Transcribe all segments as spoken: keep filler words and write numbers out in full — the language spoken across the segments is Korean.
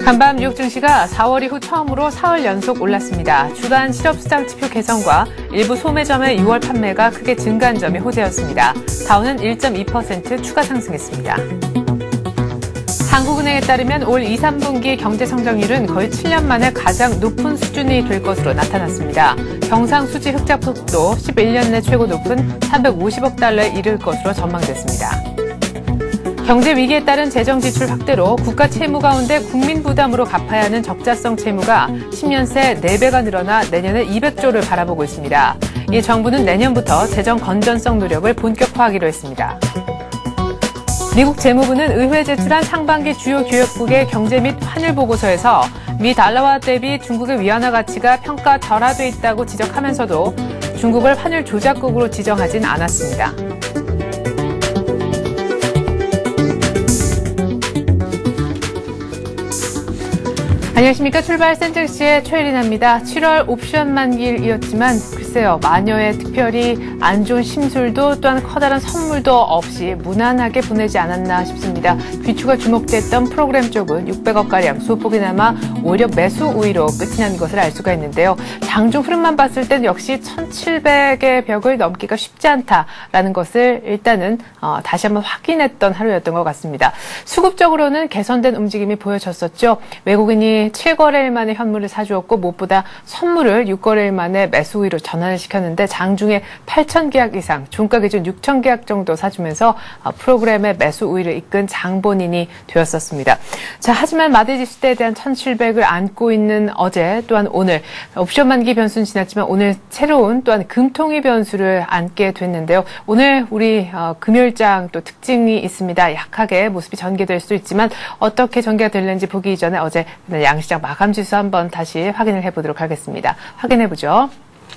간밤 뉴욕 증시가 사월 이후 처음으로 사흘 연속 올랐습니다. 주간 실업수당지표 개선과 일부 소매점의 유월 판매가 크게 증가한 점이 호재였습니다. 다우는 일 점 이 퍼센트 추가 상승했습니다. 한국은행에 따르면 올 이, 삼 분기 경제 성장률은 거의 칠 년 만에 가장 높은 수준이 될 것으로 나타났습니다. 경상수지 흑자 폭도 십일 년 내 최고 높은 삼백오십억 달러에 이를 것으로 전망됐습니다. 경제 위기에 따른 재정 지출 확대로 국가 채무 가운데 국민 부담으로 갚아야 하는 적자성 채무가 십 년 새 네 배가 늘어나 내년에 이백조를 바라보고 있습니다. 이 정부는 내년부터 재정 건전성 노력을 본격화하기로 했습니다. 미국 재무부는 의회에 제출한 상반기 주요 교역국의 경제 및 환율 보고서에서 미 달러화 대비 중국의 위안화 가치가 평가 절하돼 있다고 지적하면서도 중국을 환율 조작국으로 지정하진 않았습니다. 안녕하십니까. 출발 센트릭스의 최혜린입니다. 칠월 옵션 만기일이었지만 글쎄요, 마녀의 특별히 안 좋은 심술도 또한 커다란 선물도 없이 무난하게 보내지 않았나 싶습니다. 귀추가 주목됐던 프로그램 쪽은 육백억가량 소폭이나마 오히려 매수 우위로 끝이 난 것을 알 수가 있는데요. 장중 흐름만 봤을 땐 역시 천칠백의 벽을 넘기가 쉽지 않다라는 것을 일단은 어, 다시 한번 확인했던 하루였던 것 같습니다. 수급적으로는 개선된 움직임이 보여졌었죠. 외국인이 칠 거래일 만에 현물을 사주었고 무엇보다 선물을 육 거래일 만에 매수 우위로 전환을 시켰는데 장중에 팔천 계약 이상, 종가 기준 육천 계약 정도 사주면서 프로그램의 매수 우위를 이끈 장본인이 되었었습니다. 자, 하지만 마디지 시대에 대한 천칠백을 안고 있는 어제 또한 오늘 옵션 만기 변수는 지났지만 오늘 새로운 또한 금통위 변수를 안게 됐는데요. 오늘 우리 어, 금요일장 또 특징이 있습니다. 약하게 모습이 전개될 수 있지만 어떻게 전개가 될는지 보기 전에 어제 양시장 마감지수 한번 다시 확인을 해보도록 하겠습니다. 확인해보죠.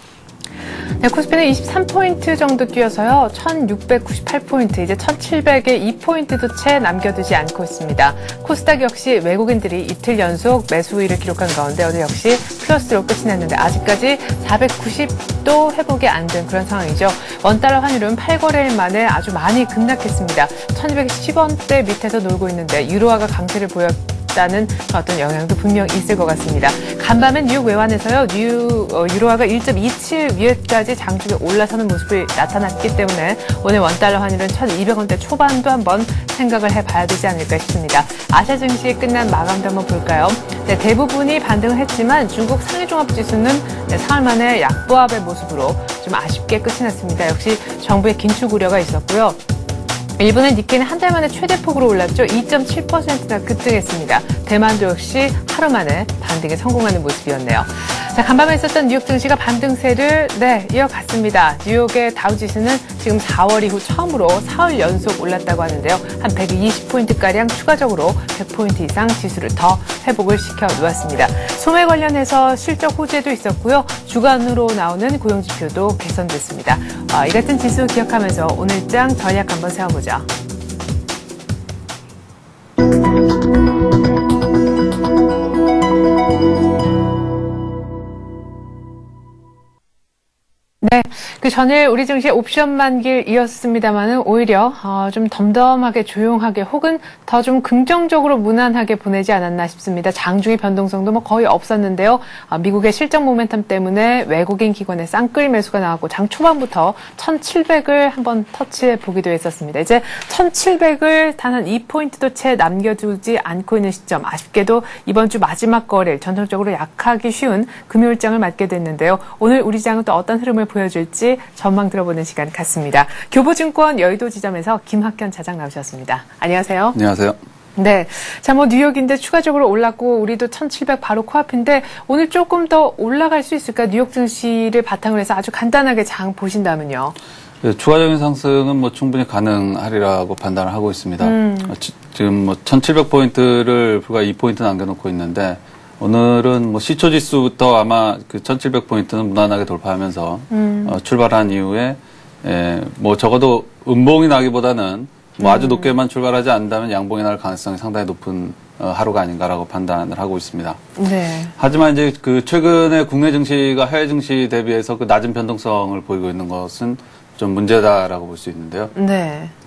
네, 코스피는 이십삼 포인트 정도 뛰어서요. 천육백구십팔 포인트, 이제 천칠백에 이 포인트도 채 남겨두지 않고 있습니다. 코스닥 역시 외국인들이 이틀 연속 매수 우위를 기록한 가운데 오늘 역시 플러스로 끝이 났는데 아직까지 사백구십도 회복이 안 된 그런 상황이죠. 원달러 환율은 팔 거래일 만에 아주 많이 급락했습니다. 천이백십 원대 밑에서 놀고 있는데 유로화가 강세를 보였 다는 어떤 영향도 분명 있을 것 같습니다. 간밤엔 뉴욕 외환에서요, 뉴, 어, 유로화가 일 점 이칠 위에까지 장중에 올라서는 모습이 나타났기 때문에 오늘 원달러 환율은 천이백 원대 초반도 한번 생각을 해봐야 되지 않을까 싶습니다. 아시아 증시 끝난 마감도 한번 볼까요? 네, 대부분이 반등을 했지만 중국 상해종합지수는 네, 사흘 만에 약보합의 모습으로 좀 아쉽게 끝이 났습니다. 역시 정부의 긴축 우려가 있었고요. 일본의 니케이는 한 달 만에 최대폭으로 올랐죠. 이 점 칠 퍼센트나 급등했습니다. 대만도 역시 하루 만에 반등에 성공하는 모습이었네요. 자, 간밤에 있었던 뉴욕 증시가 반등세를 네, 이어갔습니다. 뉴욕의 다우지수는 지금 사월 이후 처음으로 사흘 연속 올랐다고 하는데요. 한 백이십 포인트가량 추가적으로 백 포인트 이상 지수를 더 회복을 시켜 놓았습니다. 소매 관련해서 실적 호재도 있었고요. 주간으로 나오는 고용지표도 개선됐습니다. 아, 이 같은 지수 기억하면서 오늘장 전략 한번 세워보죠. 네, 그 전일 우리 증시 옵션 만기일이었습니다만은 오히려 어, 좀 덤덤하게 조용하게 혹은 더 좀 긍정적으로 무난하게 보내지 않았나 싶습니다. 장중의 변동성도 뭐 거의 없었는데요. 어, 미국의 실적 모멘텀 때문에 외국인 기관의 쌍끌 매수가 나왔고 장 초반부터 천칠백을 한번 터치해 보기도 했었습니다. 이제 천칠백을 단 한 이 포인트도 채 남겨두지 않고 있는 시점, 아쉽게도 이번 주 마지막 거래일 전통적으로 약하기 쉬운 금요일장을 맞게 됐는데요. 오늘 우리 장은 또 어떤 흐름을 보여줄지 전망 들어보는 시간 갖습니다. 교보증권 여의도 지점에서 김학현 차장 나오셨습니다. 안녕하세요. 안녕하세요. 네. 자, 뭐 뉴욕인데 추가적으로 올랐고 우리도 천칠백 바로 코앞인데 오늘 조금 더 올라갈 수 있을까? 뉴욕 증시를 바탕으로 해서 아주 간단하게 장 보신다면요. 네, 추가적인 상승은 뭐 충분히 가능하리라고 판단을 하고 있습니다. 음. 지금 뭐 천칠백 포인트를 불과 이 포인트 남겨놓고 있는데 오늘은 뭐 시초 지수부터 아마 그 천칠백 포인트는 무난하게 돌파하면서 음. 어, 출발한 이후에 에, 뭐 적어도 음봉이 나기보다는 뭐 아주 음. 높게만 출발하지 않는다면 양봉이 날 가능성이 상당히 높은 어, 하루가 아닌가라고 판단을 하고 있습니다. 네. 하지만 이제 그 최근에 국내 증시가 해외 증시 대비해서 그 낮은 변동성을 보이고 있는 것은 좀 문제다라고 볼 수 있는데요. 네.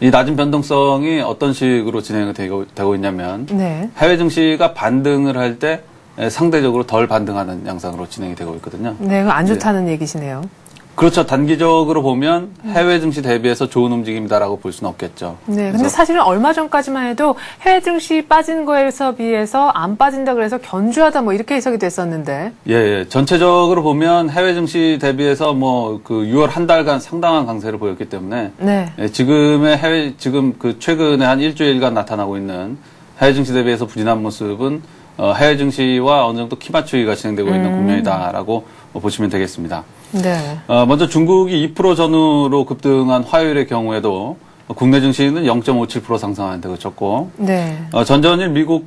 이 낮은 변동성이 어떤 식으로 진행이 되고, 되고 있냐면 네. 해외 증시가 반등을 할 때 상대적으로 덜 반등하는 양상으로 진행이 되고 있거든요. 네, 안 좋다는 네. 얘기시네요. 그렇죠. 단기적으로 보면 해외 증시 대비해서 좋은 움직임이다라고 볼 수는 없겠죠. 네, 근데 사실은 얼마 전까지만 해도 해외 증시 빠진 거에서 비해서 안 빠진다 그래서 견주하다 뭐 이렇게 해석이 됐었는데. 예, 예. 전체적으로 보면 해외 증시 대비해서 뭐 그 유월 한 달간 상당한 강세를 보였기 때문에 네. 예, 지금의 해외 지금 그 최근에 한 일주일간 나타나고 있는 해외 증시 대비해서 부진한 모습은 어, 해외 증시와 어느 정도 키 맞추기가 진행되고 음. 있는 국면이다라고 보시면 되겠습니다. 네. 어, 먼저 중국이 이 퍼센트 전후로 급등한 화요일의 경우에도 국내 증시는 영 점 오칠 퍼센트 상승하는 데 그쳤고, 네. 어, 전전일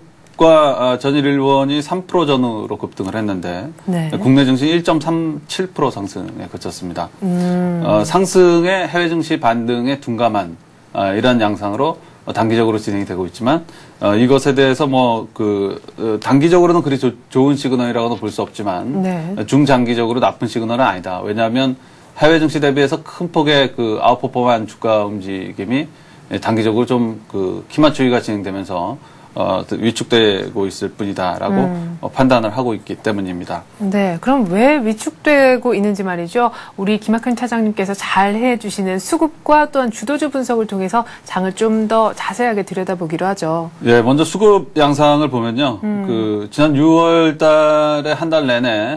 미국과 어, 전일 일본이 삼 퍼센트 전후로 급등을 했는데, 네. 국내 증시 일 점 삼칠 퍼센트 상승에 그쳤습니다. 음. 어, 상승에 해외 증시 반등에 둔감한 어, 이런 양상으로 어, 단기적으로 진행이 되고 있지만 어, 이것에 대해서 뭐 그 어, 단기적으로는 그리 조, 좋은 시그널이라고는 볼 수 없지만 네. 중장기적으로 나쁜 시그널은 아니다. 왜냐하면 해외 증시 대비해서 큰 폭의 그 아웃퍼폼한 주가 움직임이 단기적으로 좀 그 키 맞추기가 진행되면서 어, 위축되고 있을 뿐이다라고 음. 어, 판단을 하고 있기 때문입니다. 네, 그럼 왜 위축되고 있는지 말이죠. 우리 김학현 차장님께서 잘 해주시는 수급과 또한 주도주 분석을 통해서 장을 좀 더 자세하게 들여다보기로 하죠. 예, 먼저 수급 양상을 보면요. 음. 그 지난 유월 달에 한 달 내내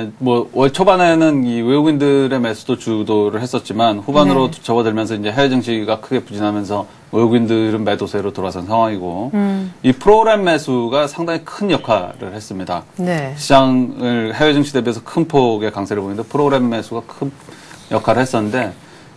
뭐 월 초반에는 이 외국인들의 매수도 주도를 했었지만 후반으로 네. 접어들면서 이제 해외 증시가 크게 부진하면서 외국인들은 매도세로 돌아선 상황이고 음. 이 프로그램 매수가 상당히 큰 역할을 했습니다. 네. 시장을 해외 증시 대비해서 큰 폭의 강세를 보이는데 프로그램 매수가 큰 역할을 했었는데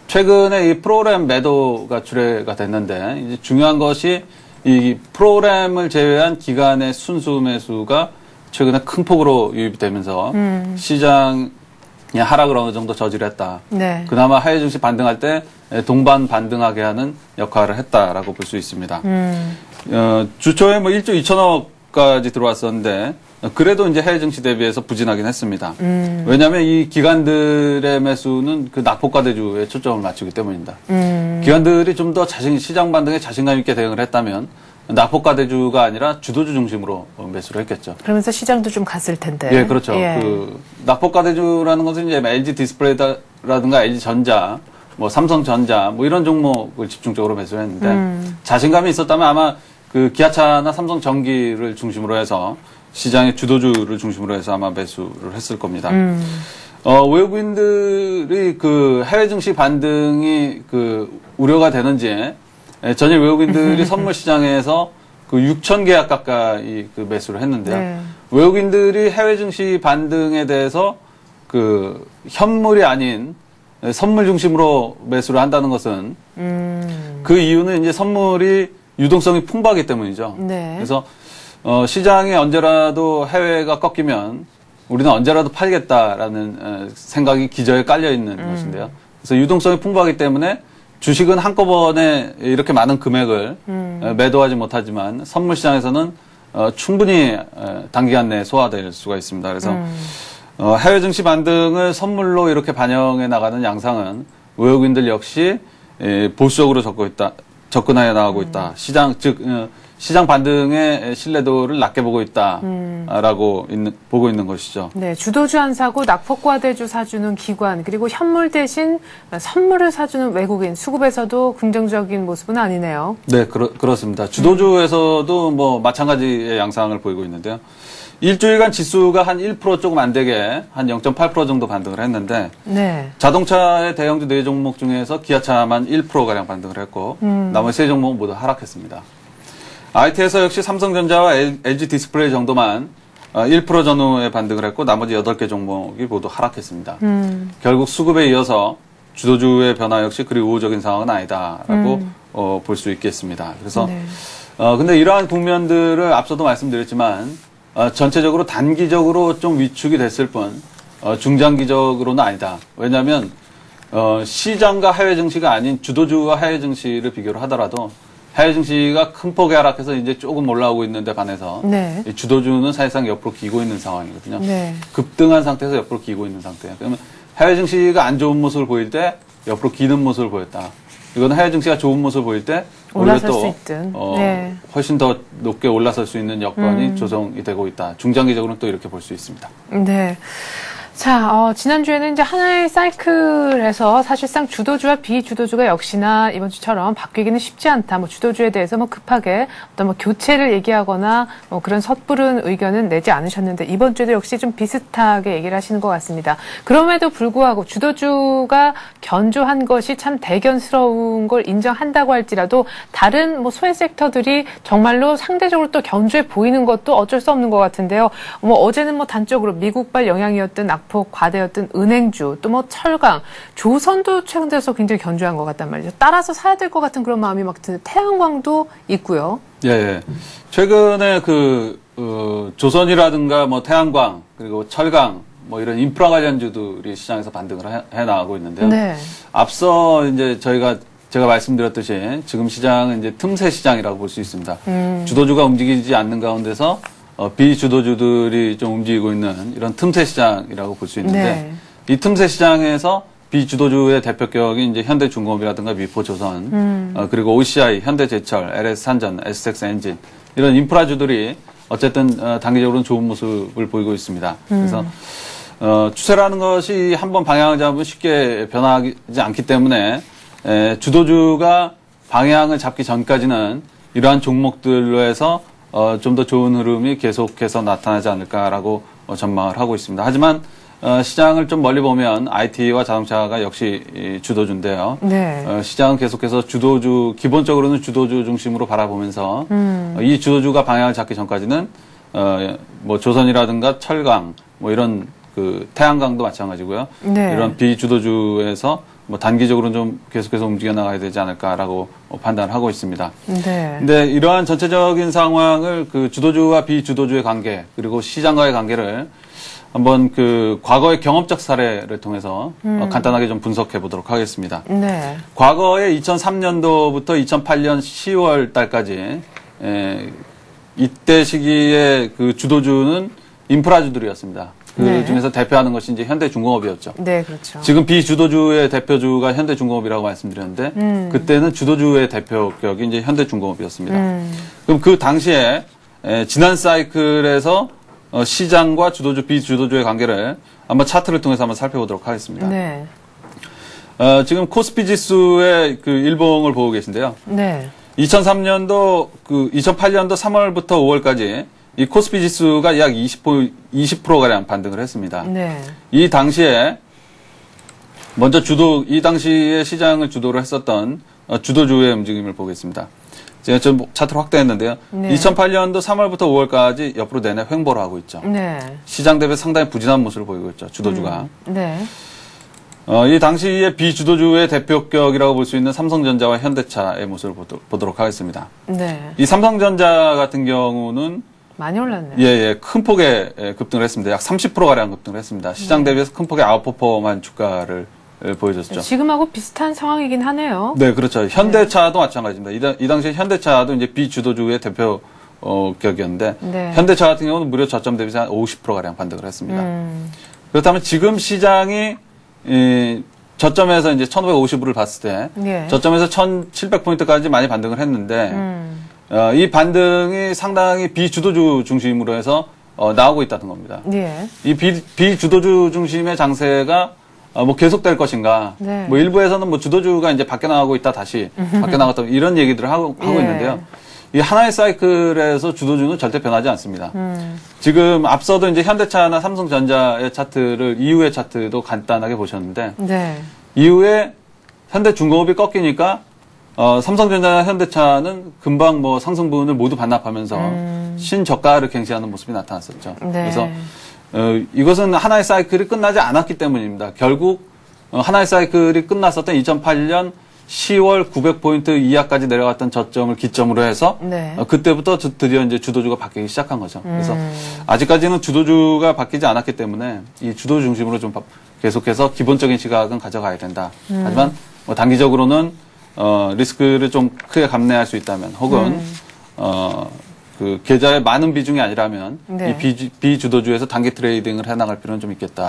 최근에 이 프로그램 매도가 주례가 됐는데 이제 중요한 것이 이 프로그램을 제외한 기간의 순수 매수가 최근에 큰 폭으로 유입이 되면서 음. 시장의 하락을 어느 정도 저지했다. 네. 그나마 해외 증시 반등할 때 동반 반등하게 하는 역할을 했다라고 볼 수 있습니다. 음. 어, 주초에 뭐 일조 이천억까지 들어왔었는데 그래도 이제 해외 증시 대비해서 부진하긴 했습니다. 음. 왜냐하면 이 기관들의 매수는 그 낙폭과대주에 초점을 맞추기 때문입니다. 음. 기관들이 좀 더 자신 시장 반등에 자신감 있게 대응을 했다면 낙폭과대주가 아니라 주도주 중심으로 매수를 했겠죠. 그러면서 시장도 좀 갔을 텐데. 예, 그렇죠. 예. 그 낙폭과대주라는 것은 이제 엘지 디스플레이라든가 엘지 전자, 뭐 삼성전자, 뭐 이런 종목을 집중적으로 매수를 했는데 음. 자신감이 있었다면 아마 그 기아차나 삼성전기를 중심으로 해서 시장의 주도주를 중심으로 해서 아마 매수를 했을 겁니다. 음. 어, 외국인들이 그 해외 증시 반등이 그 우려가 되는지 전일 외국인들이 선물 시장에서 그 육천 계약 가까이 그 매수를 했는데요. 네. 외국인들이 해외 증시 반등에 대해서 그 현물이 아닌 선물 중심으로 매수를 한다는 것은 음. 그 이유는 이제 선물이 유동성이 풍부하기 때문이죠. 네. 그래서 어, 시장에 언제라도 해외가 꺾이면 우리는 언제라도 팔겠다라는 어, 생각이 기저에 깔려 있는 음. 것인데요. 그래서 유동성이 풍부하기 때문에 주식은 한꺼번에 이렇게 많은 금액을 음. 어, 매도하지 못하지만 선물 시장에서는 어, 충분히 어, 단기간 내에 소화될 수가 있습니다. 그래서 음. 어, 해외 증시 반등을 선물로 이렇게 반영해 나가는 양상은 외국인들 역시 에, 보수적으로 접고 있다, 접근해 나가고 있다. 시장 즉 어, 시장 반등의 신뢰도를 낮게 보고 있다라고 음. 있는, 보고 있는 것이죠. 네, 주도주 안 사고 낙폭과대주 사주는 기관, 그리고 현물 대신 선물을 사주는 외국인, 수급에서도 긍정적인 모습은 아니네요. 네, 그렇, 그렇습니다. 주도주에서도 뭐 마찬가지의 양상을 보이고 있는데요. 일주일간 지수가 한 일 퍼센트 조금 안 되게 한 영 점 팔 퍼센트 정도 반등을 했는데 네. 자동차의 대형주 네 종목 중에서 기아차만 일 퍼센트가량 반등을 했고 음. 나머지 세 종목은 모두 하락했습니다. 아이티에서 역시 삼성전자와 엘지 디스플레이 정도만 일 퍼센트 전후에 반등을 했고 나머지 여덟 개 종목이 모두 하락했습니다. 음. 결국 수급에 이어서 주도주의 변화 역시 그리 우호적인 상황은 아니다라고 음. 어, 볼 수 있겠습니다. 그래서 네. 어, 근데 이러한 국면들을 앞서도 말씀드렸지만 어, 전체적으로 단기적으로 좀 위축이 됐을 뿐 어, 중장기적으로는 아니다. 왜냐하면 어, 시장과 해외 증시가 아닌 주도주와 해외 증시를 비교를 하더라도 해외 증시가 큰 폭에 하락해서 이제 조금 올라오고 있는데 반해서 네. 이 주도주는 사실상 옆으로 기고 있는 상황이거든요. 네. 급등한 상태에서 옆으로 기고 있는 상태예요. 그러면 해외 증시가 안 좋은 모습을 보일 때 옆으로 기는 모습을 보였다. 이거는 해외 증시가 좋은 모습을 보일 때 올라설 수 있든 어, 네. 훨씬 더 높게 올라설 수 있는 여건이 음. 조성이 되고 있다. 중장기적으로는 또 이렇게 볼 수 있습니다. 네. 자, 어, 지난주에는 이제 하나의 사이클에서 사실상 주도주와 비주도주가 역시나 이번 주처럼 바뀌기는 쉽지 않다. 뭐 주도주에 대해서 뭐 급하게 어떤 뭐 교체를 얘기하거나 뭐 그런 섣부른 의견은 내지 않으셨는데 이번 주에도 역시 좀 비슷하게 얘기를 하시는 것 같습니다. 그럼에도 불구하고 주도주가 견조한 것이 참 대견스러운 걸 인정한다고 할지라도 다른 뭐 소외 섹터들이 정말로 상대적으로 또 견조해 보이는 것도 어쩔 수 없는 것 같은데요. 뭐 어제는 뭐 단적으로 미국발 영향이었던 낙폭 과대였던 은행주, 또 뭐 철강, 조선도 최근 들어서 굉장히 견조한 것 같단 말이죠. 따라서 사야 될 것 같은 그런 마음이 막 드는 태양광도 있고요. 예, 예. 최근에 그 어, 조선이라든가 뭐 태양광 그리고 철강 뭐 이런 인프라 관련주들이 시장에서 반등을 해, 해 나가고 있는데요. 네. 앞서 이제 저희가 제가 말씀드렸듯이 지금 시장은 이제 틈새 시장이라고 볼 수 있습니다. 음. 주도주가 움직이지 않는 가운데서 어, 비주도주들이 좀 움직이고 있는 이런 틈새 시장이라고 볼 수 있는데 네. 이 틈새 시장에서 비주도주의 대표격인 이제 현대중공업이라든가 미포조선 음. 어, 그리고 오씨아이, 현대제철, 엘에스산전, 에스텍스엔진 이런 인프라주들이 어쨌든 어, 단기적으로는 좋은 모습을 보이고 있습니다. 음. 그래서 어, 추세라는 것이 한번 방향을 잡으면 쉽게 변하지 않기 때문에 에, 주도주가 방향을 잡기 전까지는 이러한 종목들로 해서 어, 좀 더 좋은 흐름이 계속해서 나타나지 않을까라고 어, 전망을 하고 있습니다. 하지만 어, 시장을 좀 멀리 보면 아이티와 자동차가 역시 이 주도주인데요. 네. 어, 시장은 계속해서 주도주, 기본적으로는 주도주 중심으로 바라보면서 음. 어, 이 주도주가 방향을 잡기 전까지는 어, 뭐 조선이라든가 철강, 뭐 이런 그 태양광도 마찬가지고요. 네. 이런 비주도주에서 뭐 단기적으로는 좀 계속해서 움직여 나가야 되지 않을까라고 판단을 하고 있습니다. 네. 근데 이러한 전체적인 상황을 그 주도주와 비주도주의 관계 그리고 시장과의 관계를 한번 그 과거의 경험적 사례를 통해서 음. 어, 간단하게 좀 분석해 보도록 하겠습니다. 네. 과거에 이천삼 년도부터 이천팔 년 시월 달까지 에, 이때 시기에 그 주도주는 인프라주들이었습니다. 그 네. 중에서 대표하는 것이 이제 현대중공업이었죠. 네, 그렇죠. 지금 비주도주의 대표주가 현대중공업이라고 말씀드렸는데 음. 그때는 주도주의 대표격이 이제 현대중공업이었습니다. 음. 그럼 그 당시에 에, 지난 사이클에서 어, 시장과 주도주, 비주도주의 관계를 한번 차트를 통해서 한번 살펴보도록 하겠습니다. 네. 어, 지금 코스피 지수의 그 일봉을 보고 계신데요. 네. 이천삼 년도 그 이천팔 년도 삼월부터 오월까지 이 코스피 지수가 약 이십 퍼센트, 이십 퍼센트 가량 반등을 했습니다. 네. 이 당시에 먼저 주도 이 당시에 시장을 주도를 했었던 어, 주도주의 움직임을 보겠습니다. 제가 좀 차트를 확대했는데요. 네. 이천팔 년도 삼월부터 오월까지 옆으로 내내 횡보를 하고 있죠. 네. 시장 대비 상당히 부진한 모습을 보이고 있죠. 주도주가. 음. 네. 어, 이 당시에 비주도주의 대표격이라고 볼 수 있는 삼성전자와 현대차의 모습을 보도, 보도록 하겠습니다. 네. 이 삼성전자 같은 경우는 많이 올랐네요. 예, 예, 큰 폭의 급등을 했습니다. 약 삼십 퍼센트 가량 급등을 했습니다. 시장 대비해서 큰 폭의 아웃퍼폼한 주가를 보여줬죠. 지금하고 비슷한 상황이긴 하네요. 네, 그렇죠. 현대차도 네. 마찬가지입니다. 이, 다, 이 당시에 현대차도 이제 비주도주의 대표 어, 격이었는데 네. 현대차 같은 경우는 무려 저점 대비해서 한 오십 퍼센트 가량 반등을 했습니다. 음. 그렇다면 지금 시장이 이, 저점에서 이제 천오백오십을 봤을 때 네. 저점에서 천칠백 포인트까지 많이 반등을 했는데 음. 어, 이 반등이 상당히 비주도주 중심으로 해서 어, 나오고 있다는 겁니다. 네. 이 비, 비주도주 중심의 장세가 어, 뭐 계속될 것인가? 네. 뭐 일부에서는 뭐 주도주가 이제 밖에 나가고 있다 다시 밖에 나갔다 이런 얘기들을 하고 하고 예. 있는데요. 이 하나의 사이클에서 주도주는 절대 변하지 않습니다. 음. 지금 앞서도 이제 현대차나 삼성전자의 차트를 이후의 차트도 간단하게 보셨는데 네. 이후에 현대중공업이 꺾이니까 어, 삼성전자나 현대차는 금방 뭐 상승분을 모두 반납하면서 음. 신저가를 갱신하는 모습이 나타났었죠. 네. 그래서 어, 이것은 하나의 사이클이 끝나지 않았기 때문입니다. 결국 어, 하나의 사이클이 끝났었던 이천팔 년 시월 구백 포인트 이하까지 내려갔던 저점을 기점으로 해서 네. 어, 그때부터 드디어 이제 주도주가 바뀌기 시작한 거죠. 그래서 음. 아직까지는 주도주가 바뀌지 않았기 때문에 이 주도 중심으로 좀 계속해서 기본적인 시각은 가져가야 된다. 음. 하지만 뭐 단기적으로는 어, 리스크를 좀 크게 감내할 수 있다면 혹은 음. 어, 그 계좌의 많은 비중이 아니라면 네. 이 비, 비주도주에서 단기 트레이딩을 해나갈 필요는 좀 있겠다라고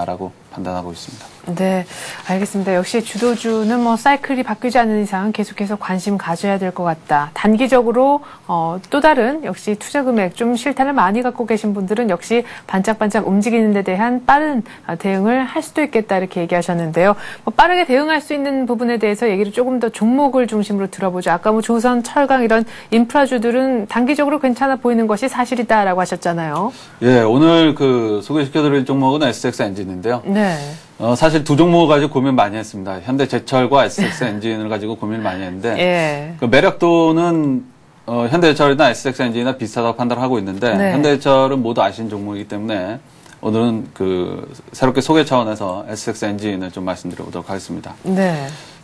판단하고 있습니다. 네, 알겠습니다. 역시 주도주는 뭐 사이클이 바뀌지 않는 이상 계속해서 관심 가져야 될 것 같다. 단기적으로 어, 또 다른 역시 투자 금액 좀 실탄을 많이 갖고 계신 분들은 역시 반짝반짝 움직이는 데 대한 빠른 대응을 할 수도 있겠다 이렇게 얘기하셨는데요. 뭐 빠르게 대응할 수 있는 부분에 대해서 얘기를 조금 더 종목을 중심으로 들어보죠. 아까 뭐 조선, 철강 이런 인프라주들은 단기적으로 괜찮아 보이는 것이 사실이다라고 하셨잖아요. 예, 오늘 그 소개시켜드릴 종목은 에스엑스 엔진인데요. 네. 어, 사실 두 종목을 가지고 고민 많이 했습니다. 현대제철과 에스엑스 엔진을 가지고 고민을 많이 했는데, 예. 그 매력도는, 어, 현대제철이나 에스엑스 엔진이나 비슷하다고 판단을 하고 있는데, 네. 현대제철은 모두 아시는 종목이기 때문에, 오늘은 그, 새롭게 소개 차원에서 에스엑스 엔진을 좀 말씀드려보도록 하겠습니다. 네.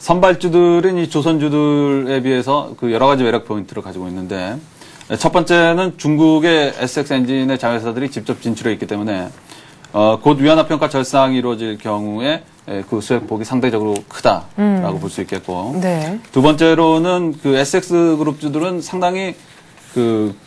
선발주들은 이 조선주들에 비해서 그 여러 가지 매력 포인트를 가지고 있는데, 첫 번째는 중국의 에스엑스 엔진의 자회사들이 직접 진출해 있기 때문에, 어, 곧 위안화평가 절상이 이루어질 경우에 그 수익폭이 상대적으로 크다라고 음. 볼 수 있겠고. 네. 두 번째로는 그 에스엑스 그룹주들은 상당히 그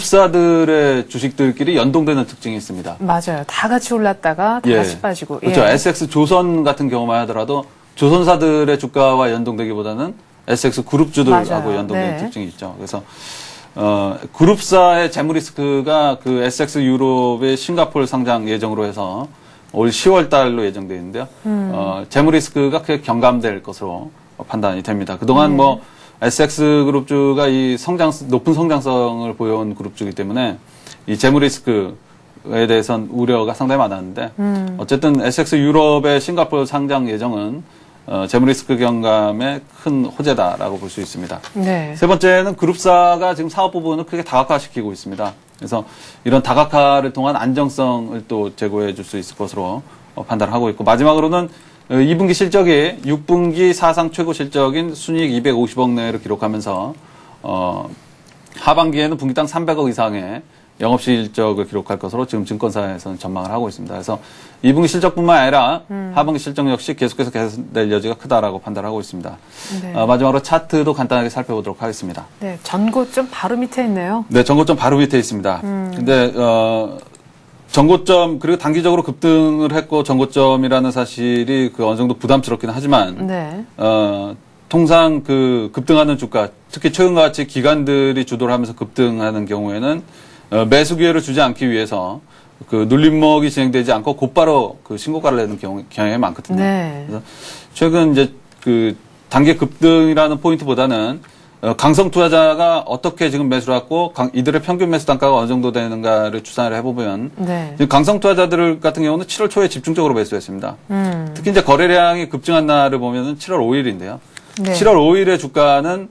그룹사들의 주식들끼리 연동되는 특징이 있습니다. 맞아요. 다 같이 올랐다가 다 예. 같이 빠지고. 그렇죠. 예. 에스엑스 조선 같은 경우만 하더라도 조선사들의 주가와 연동되기보다는 에스엑스 그룹주들하고 맞아요. 연동되는 네. 특징이 있죠. 그래서 어, 그룹사의 재무 리스크가 그 에스엑스 유럽의 싱가포르 상장 예정으로 해서 올 시월 달로 예정되어 있는데요. 음. 어, 재무 리스크가 크게 경감될 것으로 판단이 됩니다. 그동안 네. 뭐 에스엑스 그룹주가 이 성장, 높은 성장성을 보여온 그룹주이기 때문에 이 재무 리스크에 대해서는 우려가 상당히 많았는데 음. 어쨌든 에스엑스 유럽의 싱가포르 상장 예정은 어, 재무 리스크 경감의 큰 호재다라고 볼 수 있습니다. 네. 세 번째는 그룹사가 지금 사업 부분을 크게 다각화시키고 있습니다. 그래서 이런 다각화를 통한 안정성을 또 제고해 줄 수 있을 것으로 어, 판단하고 있고, 마지막으로는 어, 이 분기 실적이 육 분기 사상 최고 실적인 순이익 이백오십억 내를 기록하면서 어, 하반기에는 분기당 삼백억 이상의 영업실적을 기록할 것으로 지금 증권사에서는 전망을 하고 있습니다. 그래서 이 분기 실적뿐만 아니라 음. 하반기 실적 역시 계속해서 개선될 여지가 크다라고 판단하고 있습니다. 네. 어, 마지막으로 차트도 간단하게 살펴보도록 하겠습니다. 네, 전고점 바로 밑에 있네요. 네, 전고점 바로 밑에 있습니다. 음. 근데 어, 전고점 그리고 단기적으로 급등을 했고 전고점이라는 사실이 그 어느 정도 부담스럽긴 하지만 네. 어, 통상 그 급등하는 주가, 특히 최근같이 기관들이 주도를 하면서 급등하는 경우에는 어, 매수 기회를 주지 않기 위해서 그 눌림목이 진행되지 않고 곧바로 그 신고가를 내는 경우, 경향이 많거든요. 네. 그래서 최근 이제 그 단기 급등이라는 포인트보다는 어, 강성 투자자가 어떻게 지금 매수를 하고 강, 이들의 평균 매수 단가가 어느 정도 되는가를 추산을 해보면 네. 강성 투자자들 같은 경우는 칠월 초에 집중적으로 매수했습니다. 음. 특히 이제 거래량이 급증한 날을 보면은 칠월 오일인데요. 네. 칠월 오일의 주가는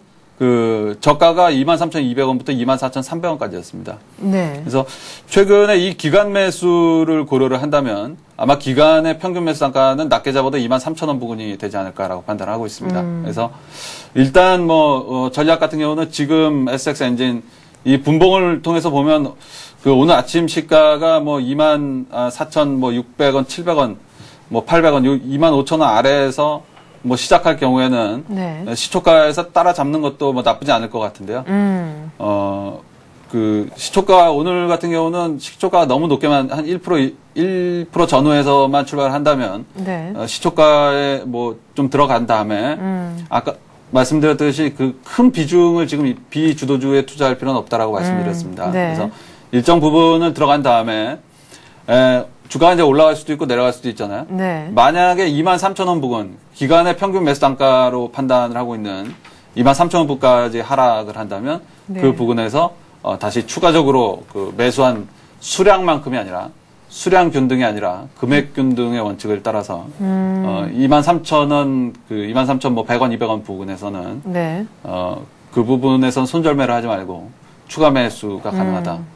그 저가가 이만 삼천이백 원부터 이만 사천삼백 원까지였습니다. 네. 그래서 최근에 이 기간 매수를 고려를 한다면 아마 기간의 평균 매수 단가는 낮게 잡아도 이만 삼천 원 부근이 되지 않을까라고 판단하고 있습니다. 음. 그래서 일단 뭐 어, 전략 같은 경우는 지금 에스엑스 엔진 이 분봉을 통해서 보면 그 오늘 아침 시가가 뭐 이만 사천육백 원, 칠백 원, 뭐 팔백 원, 이만 오천 원 아래에서 뭐 시작할 경우에는 네. 시초가에서 따라잡는 것도 뭐 나쁘지 않을 것 같은데요. 음. 어, 그 시초가 오늘 같은 경우는 시초가가 너무 높게만 한 일 퍼센트 일 퍼센트 전후에서만 출발을 한다면 네. 어, 시초가에 뭐 좀 들어간 다음에 음. 아까 말씀드렸듯이 그 큰 비중을 지금 비주도주에 투자할 필요는 없다라고 말씀드렸습니다. 음. 네. 그래서 일정 부분을 들어간 다음에 에, 주가가 이제 올라갈 수도 있고 내려갈 수도 있잖아요. 네. 만약에 이만 삼천 원 부근, 기간의 평균 매수 단가로 판단을 하고 있는 이만 삼천 원 부근까지 하락을 한다면 네. 그 부근에서 어, 다시 추가적으로 그 매수한 수량만큼이 아니라 수량 균등이 아니라 금액 균등의 원칙을 따라서 음. 어, 이만 삼천 원, 그 이만 삼천 뭐 백 원, 이백 원 부근에서는 네. 어, 그 부분에서는 손절매를 하지 말고 추가 매수가 가능하다. 음.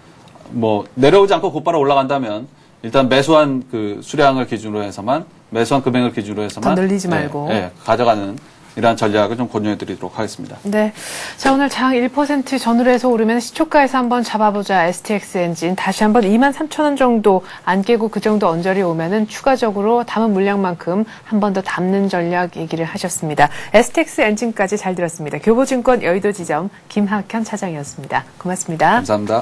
뭐 내려오지 않고 곧바로 올라간다면 일단 매수한 그 수량을 기준으로 해서만 매수한 금액을 기준으로 해서만 더 늘리지 말고 예, 예, 가져가는 이러한 전략을 좀 권유해드리도록 하겠습니다. 네, 자 오늘 장 일 퍼센트 전후로 해서 오르면 시초가에서 한번 잡아보자 에스티엑스 엔진 다시 한번 이만 삼천 원 정도 안 깨고 그 정도 언저리 오면은 추가적으로 담은 물량만큼 한 번 더 담는 전략 얘기를 하셨습니다. 에스티엑스 엔진까지 잘 들었습니다. 교보증권 여의도 지점 김학현 차장이었습니다. 고맙습니다. 감사합니다.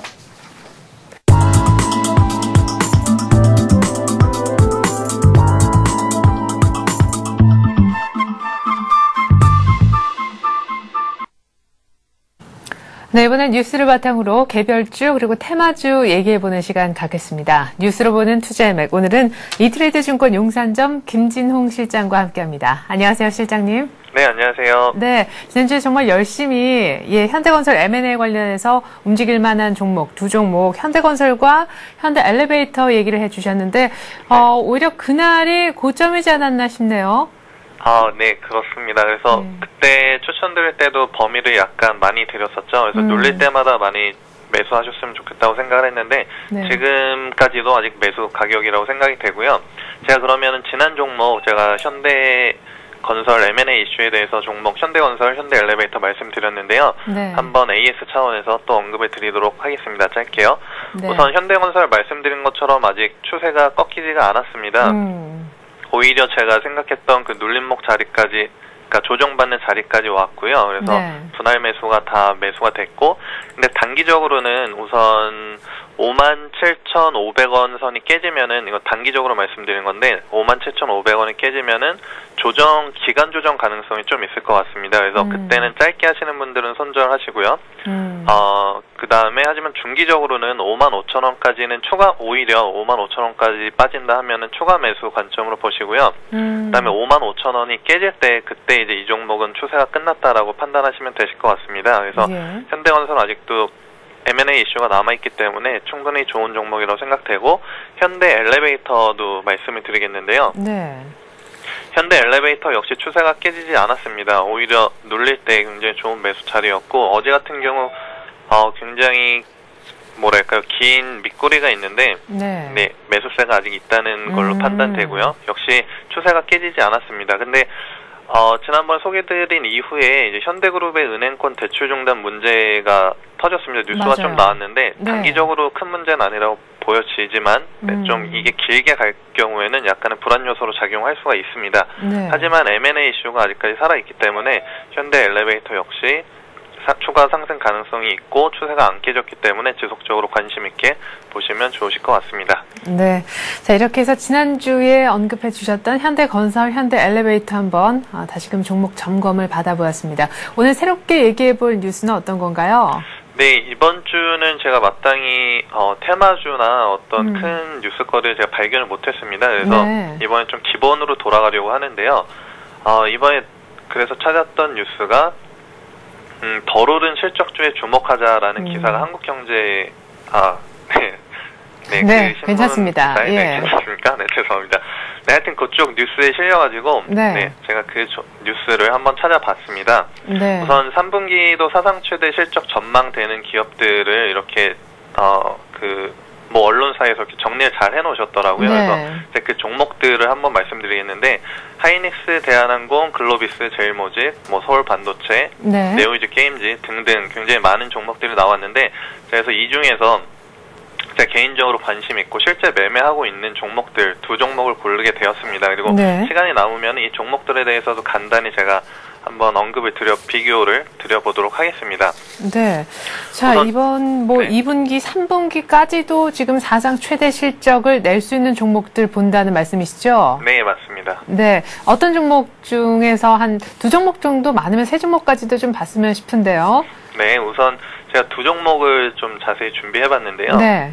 네, 이번엔 뉴스를 바탕으로 개별주 그리고 테마주 얘기해보는 시간 갖겠습니다. 뉴스로 보는 투자의 맥. 오늘은 이트레이드 증권 용산점 김진홍 실장과 함께합니다. 안녕하세요, 실장님. 네, 안녕하세요. 네, 지난주에 정말 열심히 예, 현대건설 엠 앤 에이 관련해서 움직일 만한 종목, 두 종목, 현대건설과 현대엘리베이터 얘기를 해주셨는데 어, 오히려 그날이 고점이지 않았나 싶네요. 아, 네, 그렇습니다. 그래서 네. 그때 추천드릴 때도 범위를 약간 많이 드렸었죠. 그래서 음. 눌릴 때마다 많이 매수하셨으면 좋겠다고 생각을 했는데 네. 지금까지도 아직 매수 가격이라고 생각이 되고요. 제가 그러면은 지난 종목 제가 현대 건설 엠 앤 에이 이슈에 대해서 종목 현대건설, 현대엘리베이터 말씀드렸는데요. 네. 한번 에이 에스 차원에서 또 언급을 드리도록 하겠습니다. 짧게요. 네. 우선 현대건설 말씀드린 것처럼 아직 추세가 꺾이지가 않았습니다. 음. 오히려 제가 생각했던 그 눌림목 자리까지, 그러니까 조정받는 자리까지 왔고요. 그래서 네. 분할 매수가 다 매수가 됐고, 근데 단기적으로는 우선 오만 칠천오백 원 선이 깨지면은, 이거 단기적으로 말씀드리는 건데, 오만 칠천오백 원이 깨지면은 조정, 기간 조정 가능성이 좀 있을 것 같습니다. 그래서 음. 그때는 짧게 하시는 분들은 손절하시고요. 음. 어, 그 다음에 하지만 중기적으로는 오만 오천 원까지는 추가, 오히려 오만 오천 원까지 빠진다 하면은 추가 매수 관점으로 보시고요. 음. 그 다음에 오만 오천 원이 깨질 때, 그때 이제 이 종목은 추세가 끝났다라고 판단하시면 되실 것 같습니다. 그래서 예. 현대건설은 아직도 엠 앤 에이 이슈가 남아있기 때문에 충분히 좋은 종목이라고 생각되고, 현대엘리베이터도 말씀을 드리겠는데요. 네. 현대엘리베이터 역시 추세가 깨지지 않았습니다. 오히려 눌릴 때 굉장히 좋은 매수 자리였고, 어제 같은 경우 어, 굉장히 뭐랄까요, 긴 밑꼬리가 있는데 네. 네, 매수세가 아직 있다는 걸로 음. 판단되고요. 역시 추세가 깨지지 않았습니다. 근데 어, 지난번 소개드린 이후에 이제 현대그룹의 은행권 대출 중단 문제가 터졌습니다. 뉴스가 맞아요. 좀 나왔는데 네. 단기적으로 큰 문제는 아니라고 보여지지만 음. 좀 이게 길게 갈 경우에는 약간의 불안 요소로 작용할 수가 있습니다. 네. 하지만 엠 앤 에이 이슈가 아직까지 살아있기 때문에 현대엘리베이터 역시 사, 추가 상승 가능성이 있고 추세가 안 깨졌기 때문에 지속적으로 관심 있게 보시면 좋으실 것 같습니다. 네, 자 이렇게 해서 지난주에 언급해 주셨던 현대건설, 현대엘리베이터 한번 아, 다시금 종목 점검을 받아보았습니다. 오늘 새롭게 얘기해 볼 뉴스는 어떤 건가요? 네, 이번 주는 제가 마땅히 어, 테마주나 어떤 음. 큰 뉴스거리를 제가 발견을 못했습니다. 그래서 네. 이번에 좀 기본으로 돌아가려고 하는데요. 어, 이번에 그래서 찾았던 뉴스가 음, 덜 오른 실적주에 주목하자라는 음. 기사가 한국경제, 아, 네. 네, 네 그 괜찮습니다. 네, 예. 괜찮습니까? 네, 죄송합니다. 네, 하여튼 그쪽 뉴스에 실려가지고, 네. 네 제가 그 조, 뉴스를 한번 찾아봤습니다. 네. 우선 삼 분기도 사상 최대 실적 전망되는 기업들을 이렇게, 어, 그, 뭐, 언론사에서 이렇게 정리를 잘 해놓으셨더라고요. 네. 그래서 그 종목들을 한번 말씀드리겠는데, 하이닉스, 대한항공, 글로비스, 제일모직, 뭐, 서울반도체, 네. 네오이즈 게임즈 등등 굉장히 많은 종목들이 나왔는데, 그래서 이 중에서 제가 개인적으로 관심 있고 실제 매매하고 있는 종목들 두 종목을 고르게 되었습니다. 그리고 네. 시간이 남으면 이 종목들에 대해서도 간단히 제가 한번 언급을 드려 비교를 드려보도록 하겠습니다. 네. 자, 우선, 이번 뭐 네. 이 분기, 삼 분기까지도 지금 사상 최대 실적을 낼 수 있는 종목들 본다는 말씀이시죠? 네, 맞습니다. 네. 어떤 종목 중에서 한 두 종목 정도 많으면 세 종목까지도 좀 봤으면 싶은데요. 네, 우선 제가 두 종목을 좀 자세히 준비해봤는데요. 네.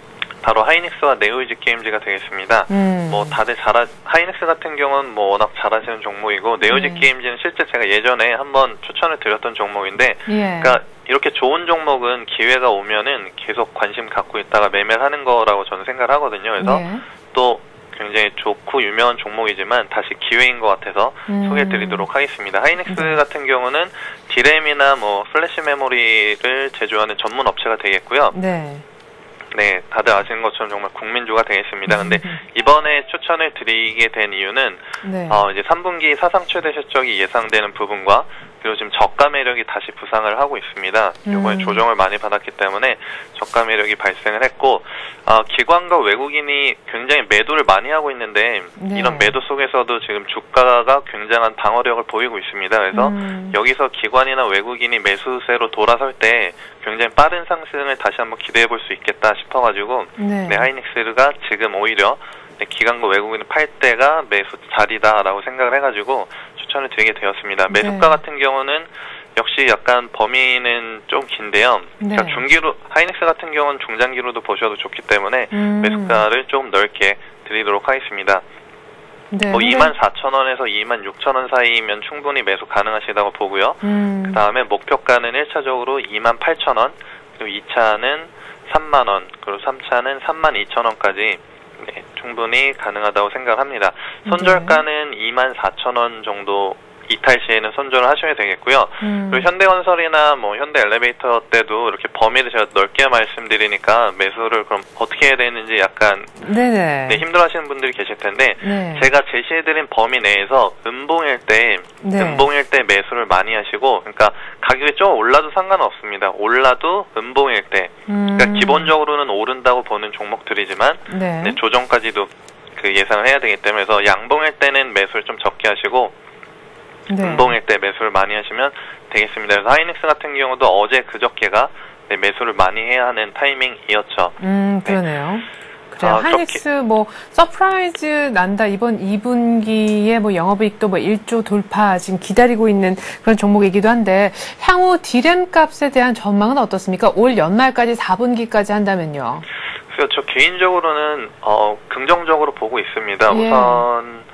바로 하이닉스와 네오이즈 게임즈가 되겠습니다. 음. 뭐 다들 잘하 하이닉스 같은 경우는 뭐 워낙 잘하시는 종목이고 네오이즈 음. 게임즈는 실제 제가 예전에 한번 추천을 드렸던 종목인데, 예. 그러니까 이렇게 좋은 종목은 기회가 오면은 계속 관심 갖고 있다가 매매를 하는 거라고 저는 생각을 하거든요. 그래서 예. 또 굉장히 좋고 유명한 종목이지만 다시 기회인 것 같아서 음. 소개해드리도록 하겠습니다. 하이닉스 네. 같은 경우는 디램이나 뭐 플래시 메모리를 제조하는 전문 업체가 되겠고요. 네. 네, 다들 아시는 것처럼 정말 국민주가 되겠습니다. 근데 이번에 추천을 드리게 된 이유는 네. 어, 이제 삼 분기 사상 최대 실적이 예상되는 부분과 그리고 지금 저가 매력이 다시 부상을 하고 있습니다. 이번에 음. 조정을 많이 받았기 때문에 저가 매력이 발생을 했고, 어, 기관과 외국인이 굉장히 매도를 많이 하고 있는데 네. 이런 매도 속에서도 지금 주가가 굉장한 방어력을 보이고 있습니다. 그래서 음. 여기서 기관이나 외국인이 매수세로 돌아설 때 굉장히 빠른 상승을 다시 한번 기대해 볼 수 있겠다 싶어가지고 네. 네, 하이닉스가 지금 오히려 기관과 외국인을 팔 때가 매수 자리다라고 생각을 해가지고 추천을 드리게 되었습니다. 매수가 네. 같은 경우는 역시 약간 범위는 좀 긴데요. 네. 그러니까 중기로, 하이닉스 같은 경우는 중장기로도 보셔도 좋기 때문에 음. 매수가를 좀 넓게 드리도록 하겠습니다. 네, 뭐 이만 사천 원에서 이만 육천 원 사이면 충분히 매수 가능하시다고 보고요. 음. 그 다음에 목표가는 일 차적으로 이만 팔천 원, 그리고 이 차는 삼만 원, 그리고 삼 차는 삼만 이천 원까지 네, 충분히 가능하다고 생각합니다. 손절가는 네. 이만 사천 원 정도 이탈 시에는 손절을 하셔야 되겠고요. 음. 그리고 현대건설이나 뭐 현대엘리베이터 때도 이렇게 범위를 제가 넓게 말씀드리니까 매수를 그럼 어떻게 해야 되는지 약간 네, 힘들어하시는 분들이 계실 텐데 네. 제가 제시해드린 범위 내에서 음봉일 때 네. 음봉일 때 매수를 많이 하시고 그러니까 가격이 좀 올라도 상관없습니다. 올라도 음봉일 때 음. 그러니까 기본적으로는 오른다고 보는 종목들이지만 네. 네, 조정까지도 그 예상을 해야 되기 때문에 그래서 양봉일 때는 매수를 좀 적게 하시고 네. 음봉일 때 매수를 많이 하시면 되겠습니다. 그래서 하이닉스 같은 경우도 어제 그저께가 네, 매수를 많이 해야 하는 타이밍이었죠. 음, 그러네요. 네. 그래요. 아, 하이닉스 그렇게... 뭐 서프라이즈 난다 이번 이 분기에 뭐 영업이익도 뭐 일조 돌파 지금 기다리고 있는 그런 종목이기도 한데 향후 디램 값에 대한 전망은 어떻습니까? 올 연말까지 사 분기까지 한다면요. 그래서 저 개인적으로는 어, 긍정적으로 보고 있습니다. 예. 우선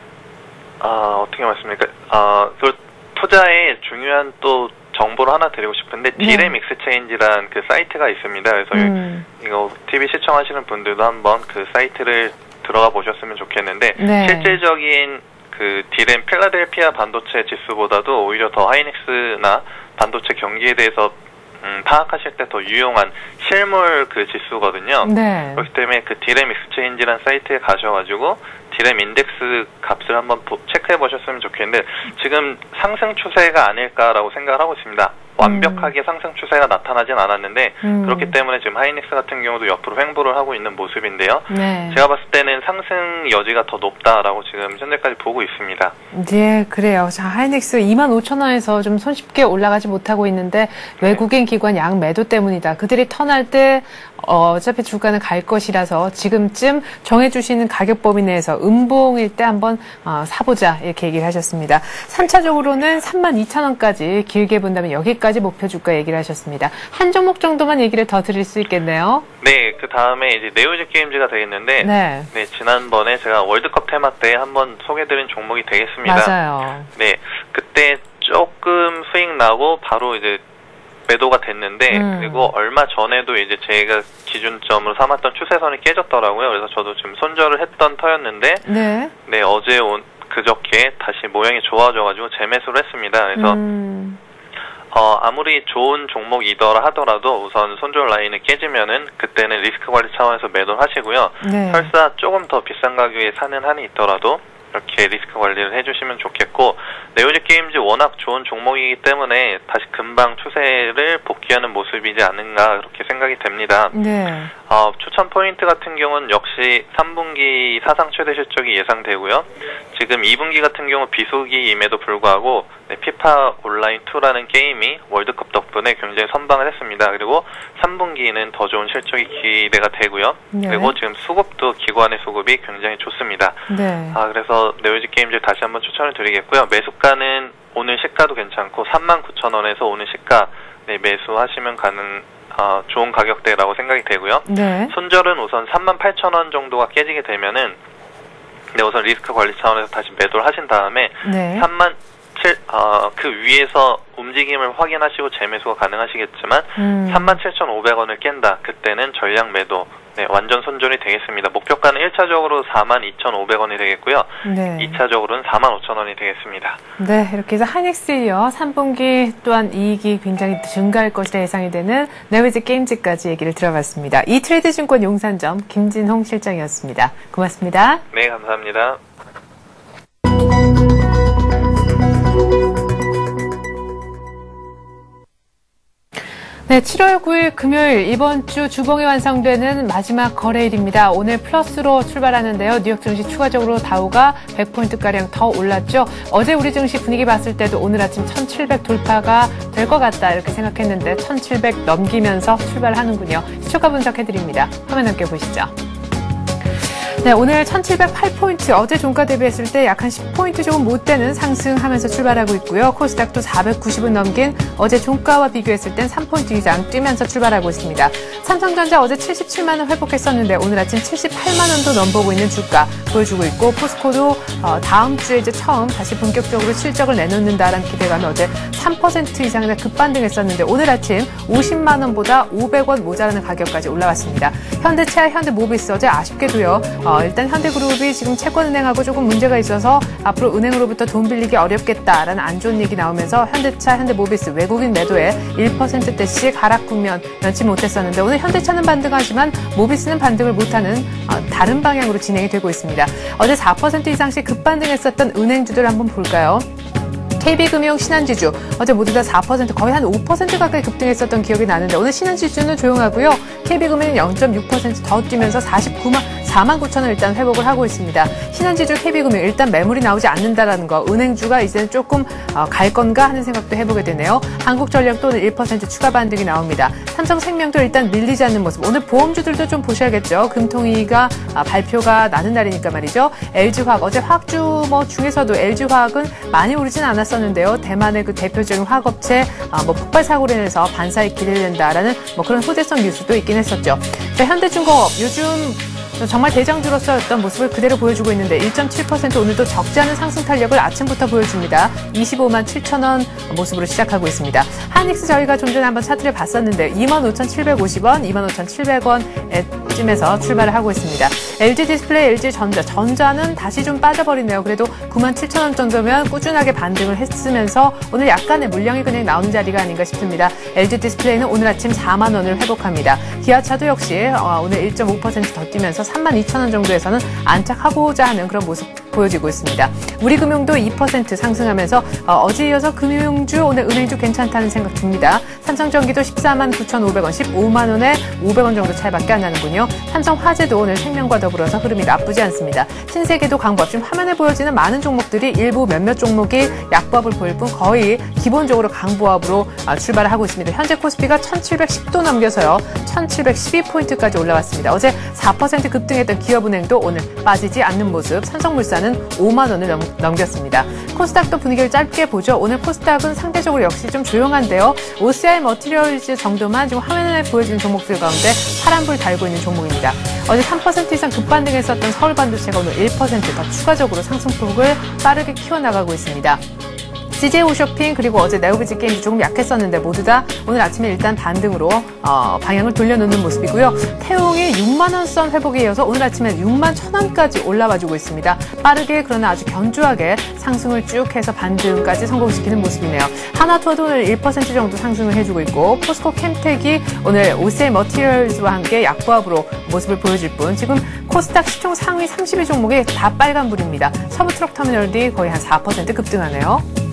아, 어떻게 말씀드릴까? 아, 그 투자에 중요한 또 정보를 하나 드리고 싶은데, 네. 디램 익스체인지라는 그 사이트가 있습니다. 그래서 음. 이거 티비 시청하시는 분들도 한번 그 사이트를 들어가 보셨으면 좋겠는데, 네. 실질적인 그 디램 필라델피아 반도체 지수보다도 오히려 더 하이닉스나 반도체 경기에 대해서 음, 파악하실 때 더 유용한 실물 그 지수거든요. 네. 그렇기 때문에 그 디램 익스체인지라는 사이트에 가셔가지고 디램 인덱스 값을 한번 체크해 보셨으면 좋겠는데 지금 상승 추세가 아닐까라고 생각을 하고 있습니다. 완벽하게 음. 상승 추세가 나타나진 않았는데 음. 그렇기 때문에 지금 하이닉스 같은 경우도 옆으로 횡보를 하고 있는 모습인데요. 네. 제가 봤을 때는 상승 여지가 더 높다라고 지금 현재까지 보고 있습니다. 네, 그래요. 자, 하이닉스 이만 오천 원에서 좀 손쉽게 올라가지 못하고 있는데 외국인 기관 양 매도 때문이다. 그들이 턴할 때 어, 어차피 주가는 갈 것이라서 지금쯤 정해주시는 가격 범위 내에서 음봉일 때 한번 어, 사보자 이렇게 얘기를 하셨습니다. 삼 차적으로는 삼만 이천 원까지 길게 본다면 여기까지 목표 주가 얘기를 하셨습니다. 한 종목 정도만 얘기를 더 드릴 수 있겠네요. 네, 그 다음에 이제 네오지 게임즈가 되겠는데 네. 네, 지난번에 제가 월드컵 테마 때 한번 소개드린 종목이 되겠습니다. 맞아요. 네, 그때 조금 수익 나고 바로 이제 매도가 됐는데 음. 그리고 얼마 전에도 이제 제가 기준점으로 삼았던 추세선이 깨졌더라고요. 그래서 저도 지금 손절을 했던 터였는데 네, 네 어제 온 그저께 다시 모양이 좋아져가지고 재매수를 했습니다. 그래서 음. 어, 아무리 좋은 종목이더라 하더라도 우선 손절 라인을 깨지면은 그때는 리스크 관리 차원에서 매도를 하시고요. 네. 설사 조금 더 비싼 가격에 사는 한이 있더라도 이렇게 리스크 관리를 해주시면 좋겠고 네오지 게임즈 워낙 좋은 종목이기 때문에 다시 금방 추세를 복귀하는 모습이지 않은가 그렇게 생각이 됩니다. 네. 어, 추천 포인트 같은 경우는 역시 삼 분기 사상 최대 실적이 예상되고요. 지금 이 분기 같은 경우 비수기임에도 불구하고 네, 피파 온라인 이라는 게임이 월드컵 덕분에 굉장히 선방을 했습니다. 그리고 삼 분기는 더 좋은 실적이 기대가 되고요. 네. 그리고 지금 수급도 기관의 수급이 굉장히 좋습니다. 네. 아, 그래서 네오지 게임즈 다시 한번 추천을 드리겠고요. 매수가는 오늘 시가도 괜찮고 삼만 구천 원에서 오늘 시가 네, 매수하시면 가능 어, 좋은 가격대라고 생각이 되고요. 네. 손절은 우선 삼만 팔천 원 정도가 깨지게 되면은 네, 우선 리스크 관리 차원에서 다시 매도를 하신 다음에 네. 삼만 칠, 어, 그 위에서 움직임을 확인하시고 재매수가 가능하시겠지만 음. 삼만 칠천오백 원을 깬다. 그때는 전량 매도 네, 완전 손절이 되겠습니다. 목표가는 일 차적으로 사만 이천오백 원이 되겠고요. 네. 이 차적으로는 사만 오천 원이 되겠습니다. 네, 이렇게 해서 하이닉스요. 삼 분기 또한 이익이 굉장히 증가할 것이라 예상이 되는 네오지 게임즈까지 얘기를 들어봤습니다. 이트레이드 증권 용산점 김진홍 실장이었습니다. 고맙습니다. 네, 감사합니다. 네, 칠월 구일 금요일 이번 주 주봉이 완성되는 마지막 거래일입니다. 오늘 플러스로 출발하는데요. 뉴욕 증시 추가적으로 다우가 백 포인트가량 더 올랐죠. 어제 우리 증시 분위기 봤을 때도 오늘 아침 천칠백 돌파가 될 것 같다 이렇게 생각했는데 천칠백 넘기면서 출발하는군요. 시초가 분석해드립니다. 화면 함께 보시죠. 네, 오늘 천칠백팔 포인트, 어제 종가 대비했을 때 약 한 십 포인트 조금 못 되는 상승하면서 출발하고 있고요. 코스닥도 사백구십은 넘긴 어제 종가와 비교했을 땐 삼 포인트 이상 뛰면서 출발하고 있습니다. 삼성전자 어제 칠십칠만 원 회복했었는데 오늘 아침 칠십팔만 원도 넘보고 있는 주가 보여주고 있고, 포스코도 어, 다음 주에 이제 처음 다시 본격적으로 실적을 내놓는다라는 기대감에 어제 삼 퍼센트 이상이나 급반등했었는데 오늘 아침 오십만 원보다 오백 원 모자라는 가격까지 올라왔습니다. 현대차, 현대모비스 어제 아쉽게도요. 어, 일단 현대그룹이 지금 채권은행하고 조금 문제가 있어서 앞으로 은행으로부터 돈 빌리기 어렵겠다라는 안 좋은 얘기 나오면서 현대차, 현대모비스 외국인 매도에 일 퍼센트대씩 하락 국면 면치 못했었는데 오늘 현대차는 반등하지만 모비스는 반등을 못하는 어, 다른 방향으로 진행이 되고 있습니다. 어제 사 퍼센트 이상씩 급반등했었던 은행주들 한번 볼까요? 케이비금융, 신한지주 어제 모두 다 사 퍼센트, 거의 한 오 퍼센트 가까이 급등했었던 기억이 나는데 오늘 신한지주는 조용하고요. 케이비금융은 영 점 육 퍼센트 더 뛰면서 사십구만, 사만 구천 원 일단 회복을 하고 있습니다. 신한지주, 케이비금융 일단 매물이 나오지 않는다라는 거, 은행주가 이제는 조금 어, 갈 건가 하는 생각도 해보게 되네요. 한국전력도 오늘 일 퍼센트 추가 반등이 나옵니다. 삼성생명도 일단 밀리지 않는 모습. 오늘 보험주들도 좀 보셔야겠죠. 금통위가 아, 발표가 나는 날이니까 말이죠. 엘지화학 어제 화학주 뭐 중에서도 엘지화학은 많이 오르진 않았었는데요. 대만의 그 대표적인 화학업체 아, 뭐 폭발 사고로 인해서 반사에 길을 낸다라는 뭐 그런 호재성 뉴스도 있긴 했었죠. 자, 현대중공업 요즘 정말 대장주로서 어떤 모습을 그대로 보여주고 있는데 일 점 칠 퍼센트 오늘도 적지 않은 상승 탄력을 아침부터 보여줍니다. 이십오만 칠천 원 모습으로 시작하고 있습니다. 하닉스 저희가 좀 전에 한번 차트를 봤었는데 이만 오천칠백오십 원, 이만 오천칠백 원에 쯤에서 출발을 하고 있습니다. 엘지디스플레이, 엘지전자, 전자는 다시 좀 빠져버리네요. 그래도 구만 칠천 원 정도면 꾸준하게 반등을 했으면서 오늘 약간의 물량이 그냥 나오는 자리가 아닌가 싶습니다. 엘지디스플레이는 오늘 아침 사만 원을 회복합니다. 기아차도 역시 오늘 일 점 오 퍼센트 더 뛰면서 삼만 이천 원 정도에서는 안착하고자 하는 그런 모습 보여지고 있습니다. 우리금융도 이 퍼센트 상승하면서 어제 이어서 금융주, 오늘 은행주 괜찮다는 생각 듭니다. 삼성전기도 십사만 구천오백 원, 십오만 원에 오백 원 정도 차이밖에 안 나는군요. 삼성화재도 오늘 생명과 더불어서 흐름이 나쁘지 않습니다. 신세계도 강보합, 지금 화면에 보여지는 많은 종목들이 일부 몇몇 종목이 약보합을 보일 뿐 거의 기본적으로 강보합으로 출발을 하고 있습니다. 현재 코스피가 천칠백십도 넘겨서요. 천칠백십이 포인트까지 올라왔습니다. 어제 사 퍼센트 급등했던 기업은행도 오늘 빠지지 않는 모습, 삼성물산은 오만 원을 넘, 넘겼습니다. 코스닥도 분위기를 짧게 보죠. 오늘 코스닥은 상대적으로 역시 좀 조용한데요. 오씨아이 머티리얼즈 정도만 지금 화면에 보여지는 종목들 가운데 파란불 달고 있는 종목입니다. 어제 삼 퍼센트 이상 급반등했었던 서울반도체가 오늘 일 퍼센트 더 추가적으로 상승폭을 빠르게 키워나가고 있습니다. 씨제이 홈쇼핑 그리고 어제 네오비즈 게임이 조금 약했었는데 모두 다 오늘 아침에 일단 반등으로 어, 방향을 돌려놓는 모습이고요. 태웅이 육만 원 선 회복에 이어서 오늘 아침에 육만 천 원까지 올라와주고 있습니다. 빠르게 그러나 아주 견조하게 상승을 쭉 해서 반등까지 성공시키는 모습이네요. 하나투어도 오늘 일 퍼센트 정도 상승을 해주고 있고, 포스코 캠텍이 오늘 오씨아이 머티리얼즈와 함께 약보합으로 모습을 보여줄 뿐 지금 코스닥 시총 상위 삼십 위 종목이 다 빨간불입니다. 서부트럭터미널이 거의 한 사 퍼센트 급등하네요.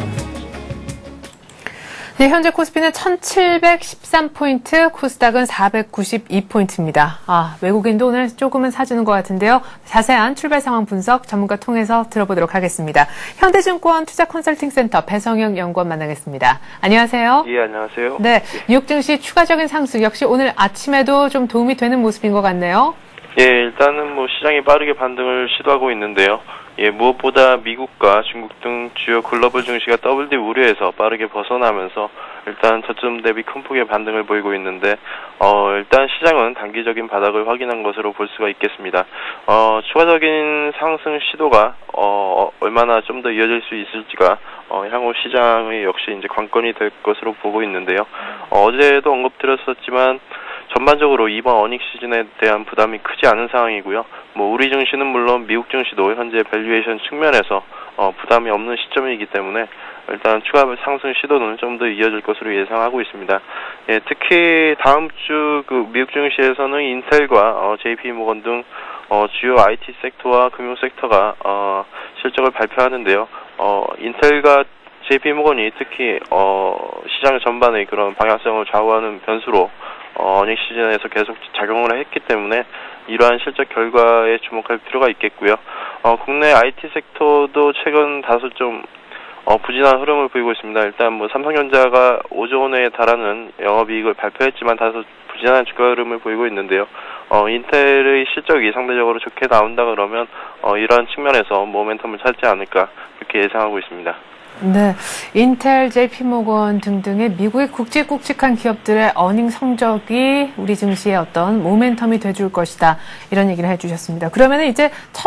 네, 현재 코스피는 천칠백십삼 포인트, 코스닥은 사백구십이 포인트입니다. 아, 외국인도 오늘 조금은 사주는 것 같은데요. 자세한 출발 상황 분석 전문가 통해서 들어보도록 하겠습니다. 현대증권 투자컨설팅센터 배성영 연구원 만나겠습니다. 안녕하세요. 예, 안녕하세요. 네, 뉴욕 증시 추가적인 상승 역시 오늘 아침에도 좀 도움이 되는 모습인 것 같네요. 예, 일단은 뭐 시장이 빠르게 반등을 시도하고 있는데요. 예, 무엇보다 미국과 중국 등 주요 글로벌 증시가 더블 디 우려에서 빠르게 벗어나면서 일단 저점 대비 큰 폭의 반등을 보이고 있는데, 어, 일단 시장은 단기적인 바닥을 확인한 것으로 볼 수가 있겠습니다. 어, 추가적인 상승 시도가, 어, 얼마나 좀 더 이어질 수 있을지가, 어, 향후 시장의 역시 이제 관건이 될 것으로 보고 있는데요. 어, 어제도 언급드렸었지만, 전반적으로 이번 어닝 시즌에 대한 부담이 크지 않은 상황이고요. 뭐 우리 증시는 물론 미국 증시도 현재 밸류에이션 측면에서 어, 부담이 없는 시점이기 때문에 일단 추가 상승 시도는 좀 더 이어질 것으로 예상하고 있습니다. 예, 특히 다음 주 그 미국 증시에서는 인텔과 어, 제이피모건 등 어, 주요 아이티 섹터와 금융 섹터가 어, 실적을 발표하는데요. 어, 인텔과 제이피모건이 특히 어, 시장 전반의 그런 방향성을 좌우하는 변수로 어, 어닝 시즌에서 계속 작용을 했기 때문에 이러한 실적 결과에 주목할 필요가 있겠고요. 어, 국내 아이티 섹터도 최근 다소 좀 어, 부진한 흐름을 보이고 있습니다. 일단 뭐 삼성전자가 오조 원에 달하는 영업이익을 발표했지만 다소 부진한 주가 흐름을 보이고 있는데요. 어, 인텔의 실적이 상대적으로 좋게 나온다 그러면 어, 이러한 측면에서 모멘텀을 찾지 않을까 그렇게 예상하고 있습니다. 네, 인텔, 제이피모건 등등의 미국의 굵직굵직한 기업들의 어닝 성적이 우리 증시의 어떤 모멘텀이 돼줄 것이다. 이런 얘기를 해주셨습니다. 그러면 이제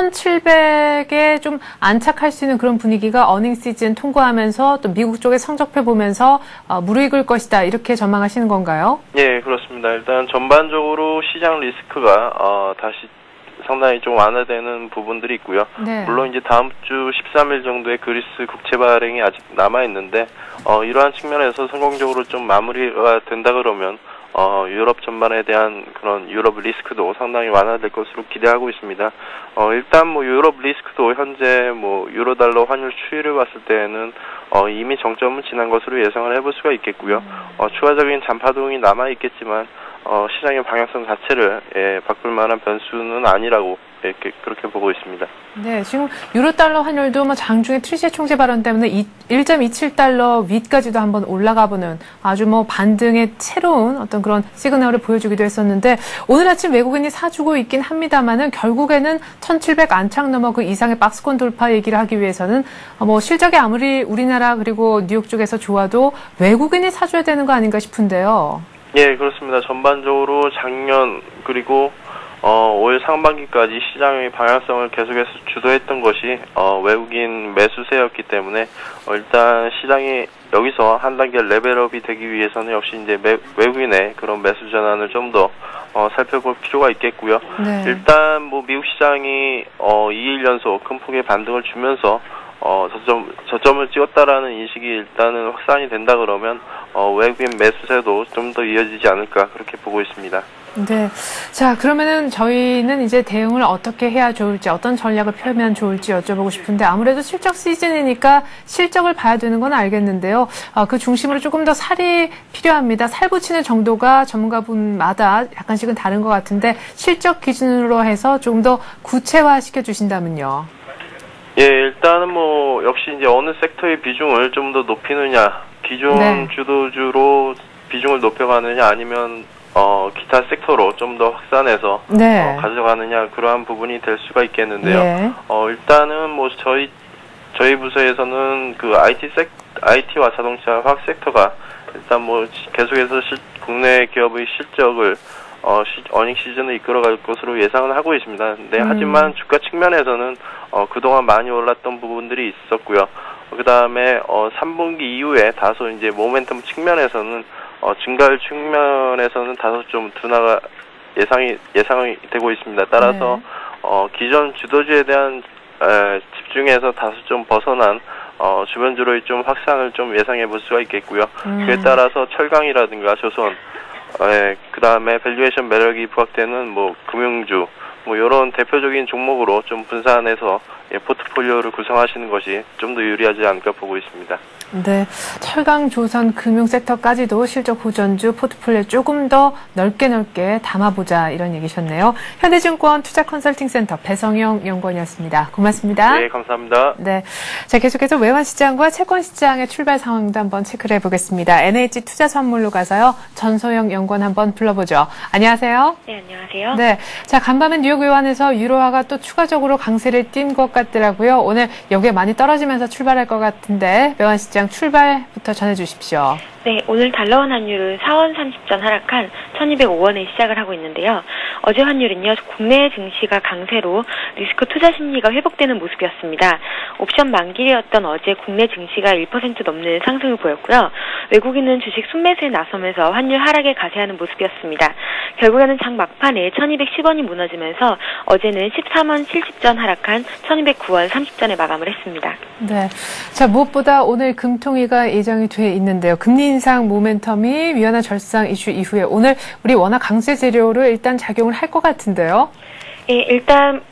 천칠백에 좀 안착할 수 있는 그런 분위기가 어닝 시즌 통과하면서 또 미국 쪽의 성적표 보면서 어, 무르익을 것이다. 이렇게 전망하시는 건가요? 예, 그렇습니다. 일단 전반적으로 시장 리스크가 어, 다시 상당히 좀 완화되는 부분들이 있고요. 네. 물론 이제 다음 주 십삼 일 정도의 그리스 국채 발행이 아직 남아 있는데 어, 이러한 측면에서 성공적으로 좀 마무리가 된다 그러면 어, 유럽 전반에 대한 그런 유럽 리스크도 상당히 완화될 것으로 기대하고 있습니다. 어, 일단 뭐 유럽 리스크도 현재 뭐 유로 달러 환율 추이를 봤을 때는 어, 이미 정점은 지난 것으로 예상을 해볼 수가 있겠고요. 어, 추가적인 잔파동이 남아 있겠지만 어, 시장의 방향성 자체를 예, 바꿀 만한 변수는 아니라고 이렇게 그렇게 보고 있습니다. 네, 지금 유로 달러 환율도 뭐 장중에 트리셰 총재 발언 때문에 일 점 이칠 달러 위까지도 한번 올라가 보는 아주 뭐 반등의 새로운 어떤 그런 시그널을 보여주기도 했었는데 오늘 아침 외국인이 사주고 있긴 합니다만은 결국에는 천칠백 안착 넘어 그 이상의 박스권 돌파 얘기를 하기 위해서는 뭐 실적이 아무리 우리나라 그리고 뉴욕 쪽에서 좋아도 외국인이 사줘야 되는 거 아닌가 싶은데요. 예, 그렇습니다. 전반적으로 작년 그리고 어, 올 상반기까지 시장의 방향성을 계속해서 주도했던 것이 어, 외국인 매수세였기 때문에 어, 일단 시장이 여기서 한 단계 레벨업이 되기 위해서는 역시 이제 매, 외국인의 그런 매수 전환을 좀 더 어, 살펴볼 필요가 있겠고요. 네. 일단 뭐 미국 시장이 어, 이 일 연속 큰 폭의 반등을 주면서 어, 저점, 저점을 찍었다라는 인식이 일단은 확산이 된다 그러면, 어, 외국인 매수세도 좀 더 이어지지 않을까, 그렇게 보고 있습니다. 네. 자, 그러면은 저희는 이제 대응을 어떻게 해야 좋을지, 어떤 전략을 펴면 좋을지 여쭤보고 싶은데, 아무래도 실적 시즌이니까 실적을 봐야 되는 건 알겠는데요. 어, 그 중심으로 조금 더 살이 필요합니다. 살 붙이는 정도가 전문가분마다 약간씩은 다른 것 같은데, 실적 기준으로 해서 조금 더 구체화 시켜주신다면요. 예, 일단은 뭐 역시 이제 어느 섹터의 비중을 좀 더 높이느냐, 기존 네. 주도주로 비중을 높여가느냐, 아니면 어 기타 섹터로 좀 더 확산해서 네. 어, 가져가느냐, 그러한 부분이 될 수가 있겠는데요. 예. 어 일단은 뭐 저희 저희 부서에서는 그 아이티 섹 아이티와 자동차 화학 섹터가 일단 뭐 계속해서 실, 국내 기업의 실적을 어, 시, 어닝 시즌을 이끌어갈 것으로 예상을 하고 있습니다. 네, 음. 하지만 주가 측면에서는 어, 그동안 많이 올랐던 부분들이 있었고요. 어, 그 다음에 어, 삼 분기 이후에 다소 이제 모멘텀 측면에서는 어, 증가율 측면에서는 다소 좀 둔화가 예상이 예상이 되고 있습니다. 따라서 네. 어, 기존 주도주에 대한 에, 집중해서 다소 좀 벗어난 어, 주변주로의 좀 확산을 좀 예상해 볼 수가 있겠고요. 음. 그에 따라서 철강이라든가 조선 예, 그 다음에 밸류에이션 매력이 부각되는 뭐 금융주, 뭐 이런 대표적인 종목으로 좀 분산해서 예, 포트폴리오를 구성하시는 것이 좀 더 유리하지 않을까 보고 있습니다. 네, 철강, 조선, 금융 섹터까지도 실적 호전주 포트폴리오 조금 더 넓게 넓게 담아보자 이런 얘기셨네요. 현대증권 투자 컨설팅센터 배성영 연구원이었습니다. 고맙습니다. 네, 감사합니다. 네, 자 계속해서 외환시장과 채권시장의 출발 상황도 한번 체크를 해보겠습니다. 엔에이치 투자선물로 가서요. 전소영 연구원 한번 불러보죠. 안녕하세요. 네, 안녕하세요. 네, 자 간밤에 뉴욕 외환에서 유로화가 또 추가적으로 강세를 띈 것 같더라고요. 오늘 여기에 많이 떨어지면서 출발할 것 같은데 외환시장 출발부터 전해주십시오. 네, 오늘 달러원 환율은 사 원 삼십 전 하락한 천이백오 원에 시작을 하고 있는데요. 어제 환율은요, 국내 증시가 강세로 리스크 투자 심리가 회복되는 모습이었습니다. 옵션 만기일이었던 어제 국내 증시가 일 퍼센트 넘는 상승을 보였고요. 외국인은 주식 순매수에 나서면서 환율 하락에 가세하는 모습이었습니다. 결국에는 장 막판에 천이백십 원이 무너지면서 어제는 십삼 원 칠십 전 하락한 천이백구 원 삼십 전에 마감을 했습니다. 네, 자 무엇보다 오늘 금통위가 예정이 돼 있는데요. 금리 인상 모멘텀이 위안화 절상 이슈 이후에 오늘 우리 워낙 강세 재료로 일단 작용을 할 것 같은데요. 예, 일단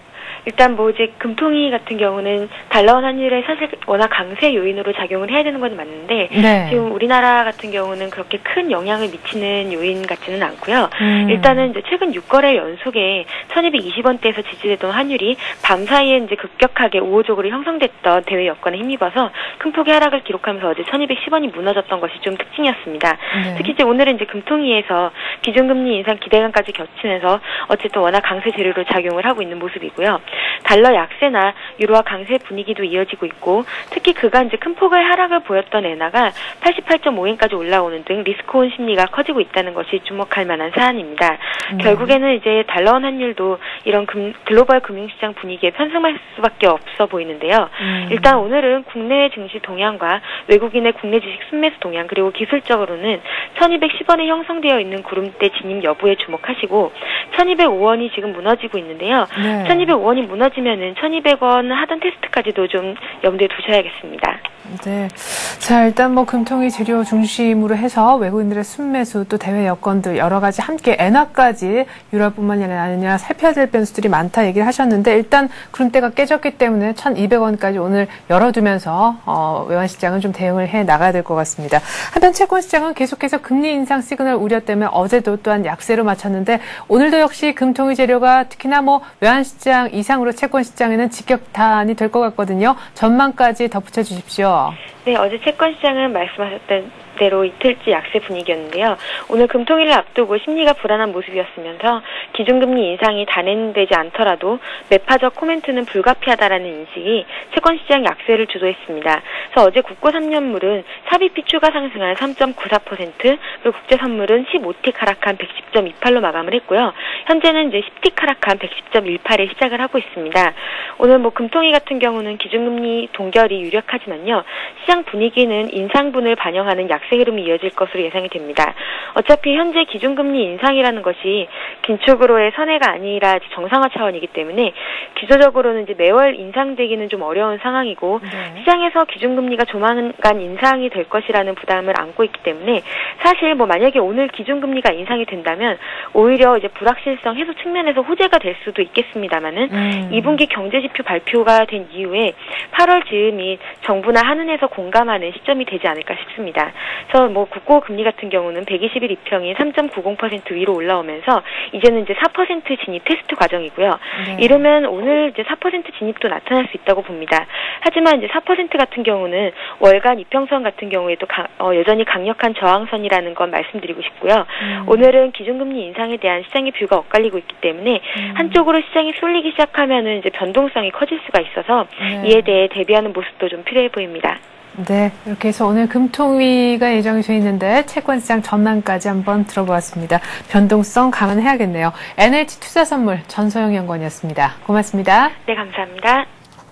일단 뭐 이제 금통위 같은 경우는 달러원 환율에 사실 워낙 강세 요인으로 작용을 해야 되는 건 맞는데 네. 지금 우리나라 같은 경우는 그렇게 큰 영향을 미치는 요인 같지는 않고요. 음. 일단은 이제 최근 육 거래 연속에 천이백이십 원대에서 지지되던 환율이 밤 사이에 이제 급격하게 우호적으로 형성됐던 대외 여건에 힘입어서 큰 폭의 하락을 기록하면서 어제 천이백십 원이 무너졌던 것이 좀 특징이었습니다. 네. 특히 이제 오늘은 이제 금통위에서 기준금리 인상 기대감까지 겹치면서 어쨌든 워낙 강세 재료로 작용을 하고 있는 모습이고요. 달러 약세나 유로화 강세 분위기도 이어지고 있고 특히 그간 이제 큰 폭의 하락을 보였던 엔화가 팔십팔 점 오 엔까지 올라오는 등 리스크온 심리가 커지고 있다는 것이 주목할 만한 사안입니다. 음. 결국에는 이제 달러원 환율도 이런 금, 글로벌 금융시장 분위기에 편승할 수밖에 없어 보이는데요. 음. 일단 오늘은 국내외 증시 동향과 외국인의 국내 주식 순매수 동향 그리고 기술적으로는 천이백십 원에 형성되어 있는 구름대 진입 여부에 주목하시고 천이백오 원이 지금 무너지고 있는데요. 네. 천이백오 원이 무너지면은 천이백 원 하단 테스트까지도 좀 염두에 두셔야겠습니다. 네. 자, 일단 뭐 금통위 재료 중심으로 해서 외국인들의 순매수 또 대외 여건들 여러 가지 함께 엔화까지 유럽뿐만이 아니라 살펴야 될 변수들이 많다 얘기를 하셨는데 일단 구름대가 깨졌기 때문에 천이백 원까지 오늘 열어두면서 어, 외환시장은 좀 대응을 해 나가야 될 것 같습니다. 한편 채권시장은 계속해서 금리 인상 시그널 우려 때문에 어제도 또한 약세로 마쳤는데 오늘도 역시 금통위 재료가 특히나 뭐 외환시장 이상으로 채권시장에는 직격탄이 될 것 같거든요. 전망까지 덧붙여 주십시오. 네, 어제 채권시장은 말씀하셨던 대로 이틀째 약세 분위기였는데요. 오늘 금통위를 앞두고 심리가 불안한 모습이었으면서 기준금리 인상이 단행되지 않더라도 매파적 코멘트는 불가피하다라는 인식이 채권시장 약세를 주도했습니다. 그래서 어제 국고 삼 년물은 삽입이 추가 상승한 삼 점 구사 퍼센트, 그리고 국제선물은 십오 틱 하락한 백십 점 이팔로 마감을 했고요. 현재는 이제 십 틱 하락한 백십 점 일팔에 시작을 하고 있습니다. 오늘 뭐 금통위 같은 경우는 기준금리 동결이 유력하지만요. 시장 분위기는 인상분을 반영하는 약 약세 흐름이 이어질 것으로 예상이 됩니다. 어차피 현재 기준금리 인상이라는 것이 긴축으로의 선회가 아니라 정상화 차원이기 때문에 기조적으로는 이제 매월 인상되기는 좀 어려운 상황이고 네. 시장에서 기준금리가 조만간 인상이 될 것이라는 부담을 안고 있기 때문에 사실 뭐 만약에 오늘 기준금리가 인상이 된다면 오히려 이제 불확실성 해소 측면에서 호재가 될 수도 있겠습니다만은 음. 이 분기 경제지표 발표가 된 이후에 팔월 즈음이 정부나 한은에서 공감하는 시점이 되지 않을까 싶습니다. 그래서 뭐 국고 금리 같은 경우는 백이십 일 이평이 삼 점 구공 퍼센트 위로 올라오면서 이제는 이제 사 퍼센트 진입 테스트 과정이고요. 네. 이러면 오늘 이제 사 퍼센트 진입도 나타날 수 있다고 봅니다. 하지만 이제 사 퍼센트 같은 경우는 월간 이평선 같은 경우에도 가, 어, 여전히 강력한 저항선이라는 건 말씀드리고 싶고요. 음. 오늘은 기준금리 인상에 대한 시장의 뷰가 엇갈리고 있기 때문에 음. 한쪽으로 시장이 쏠리기 시작하면은 이제 변동성이 커질 수가 있어서 네. 이에 대해 대비하는 모습도 좀 필요해 보입니다. 네, 이렇게 해서 오늘 금통위가 예정이 돼 있는데 채권시장 전망까지 한번 들어보았습니다. 변동성 감안해야겠네요. 엔에이치투자선물 전소영 연구원이었습니다. 고맙습니다. 네, 감사합니다.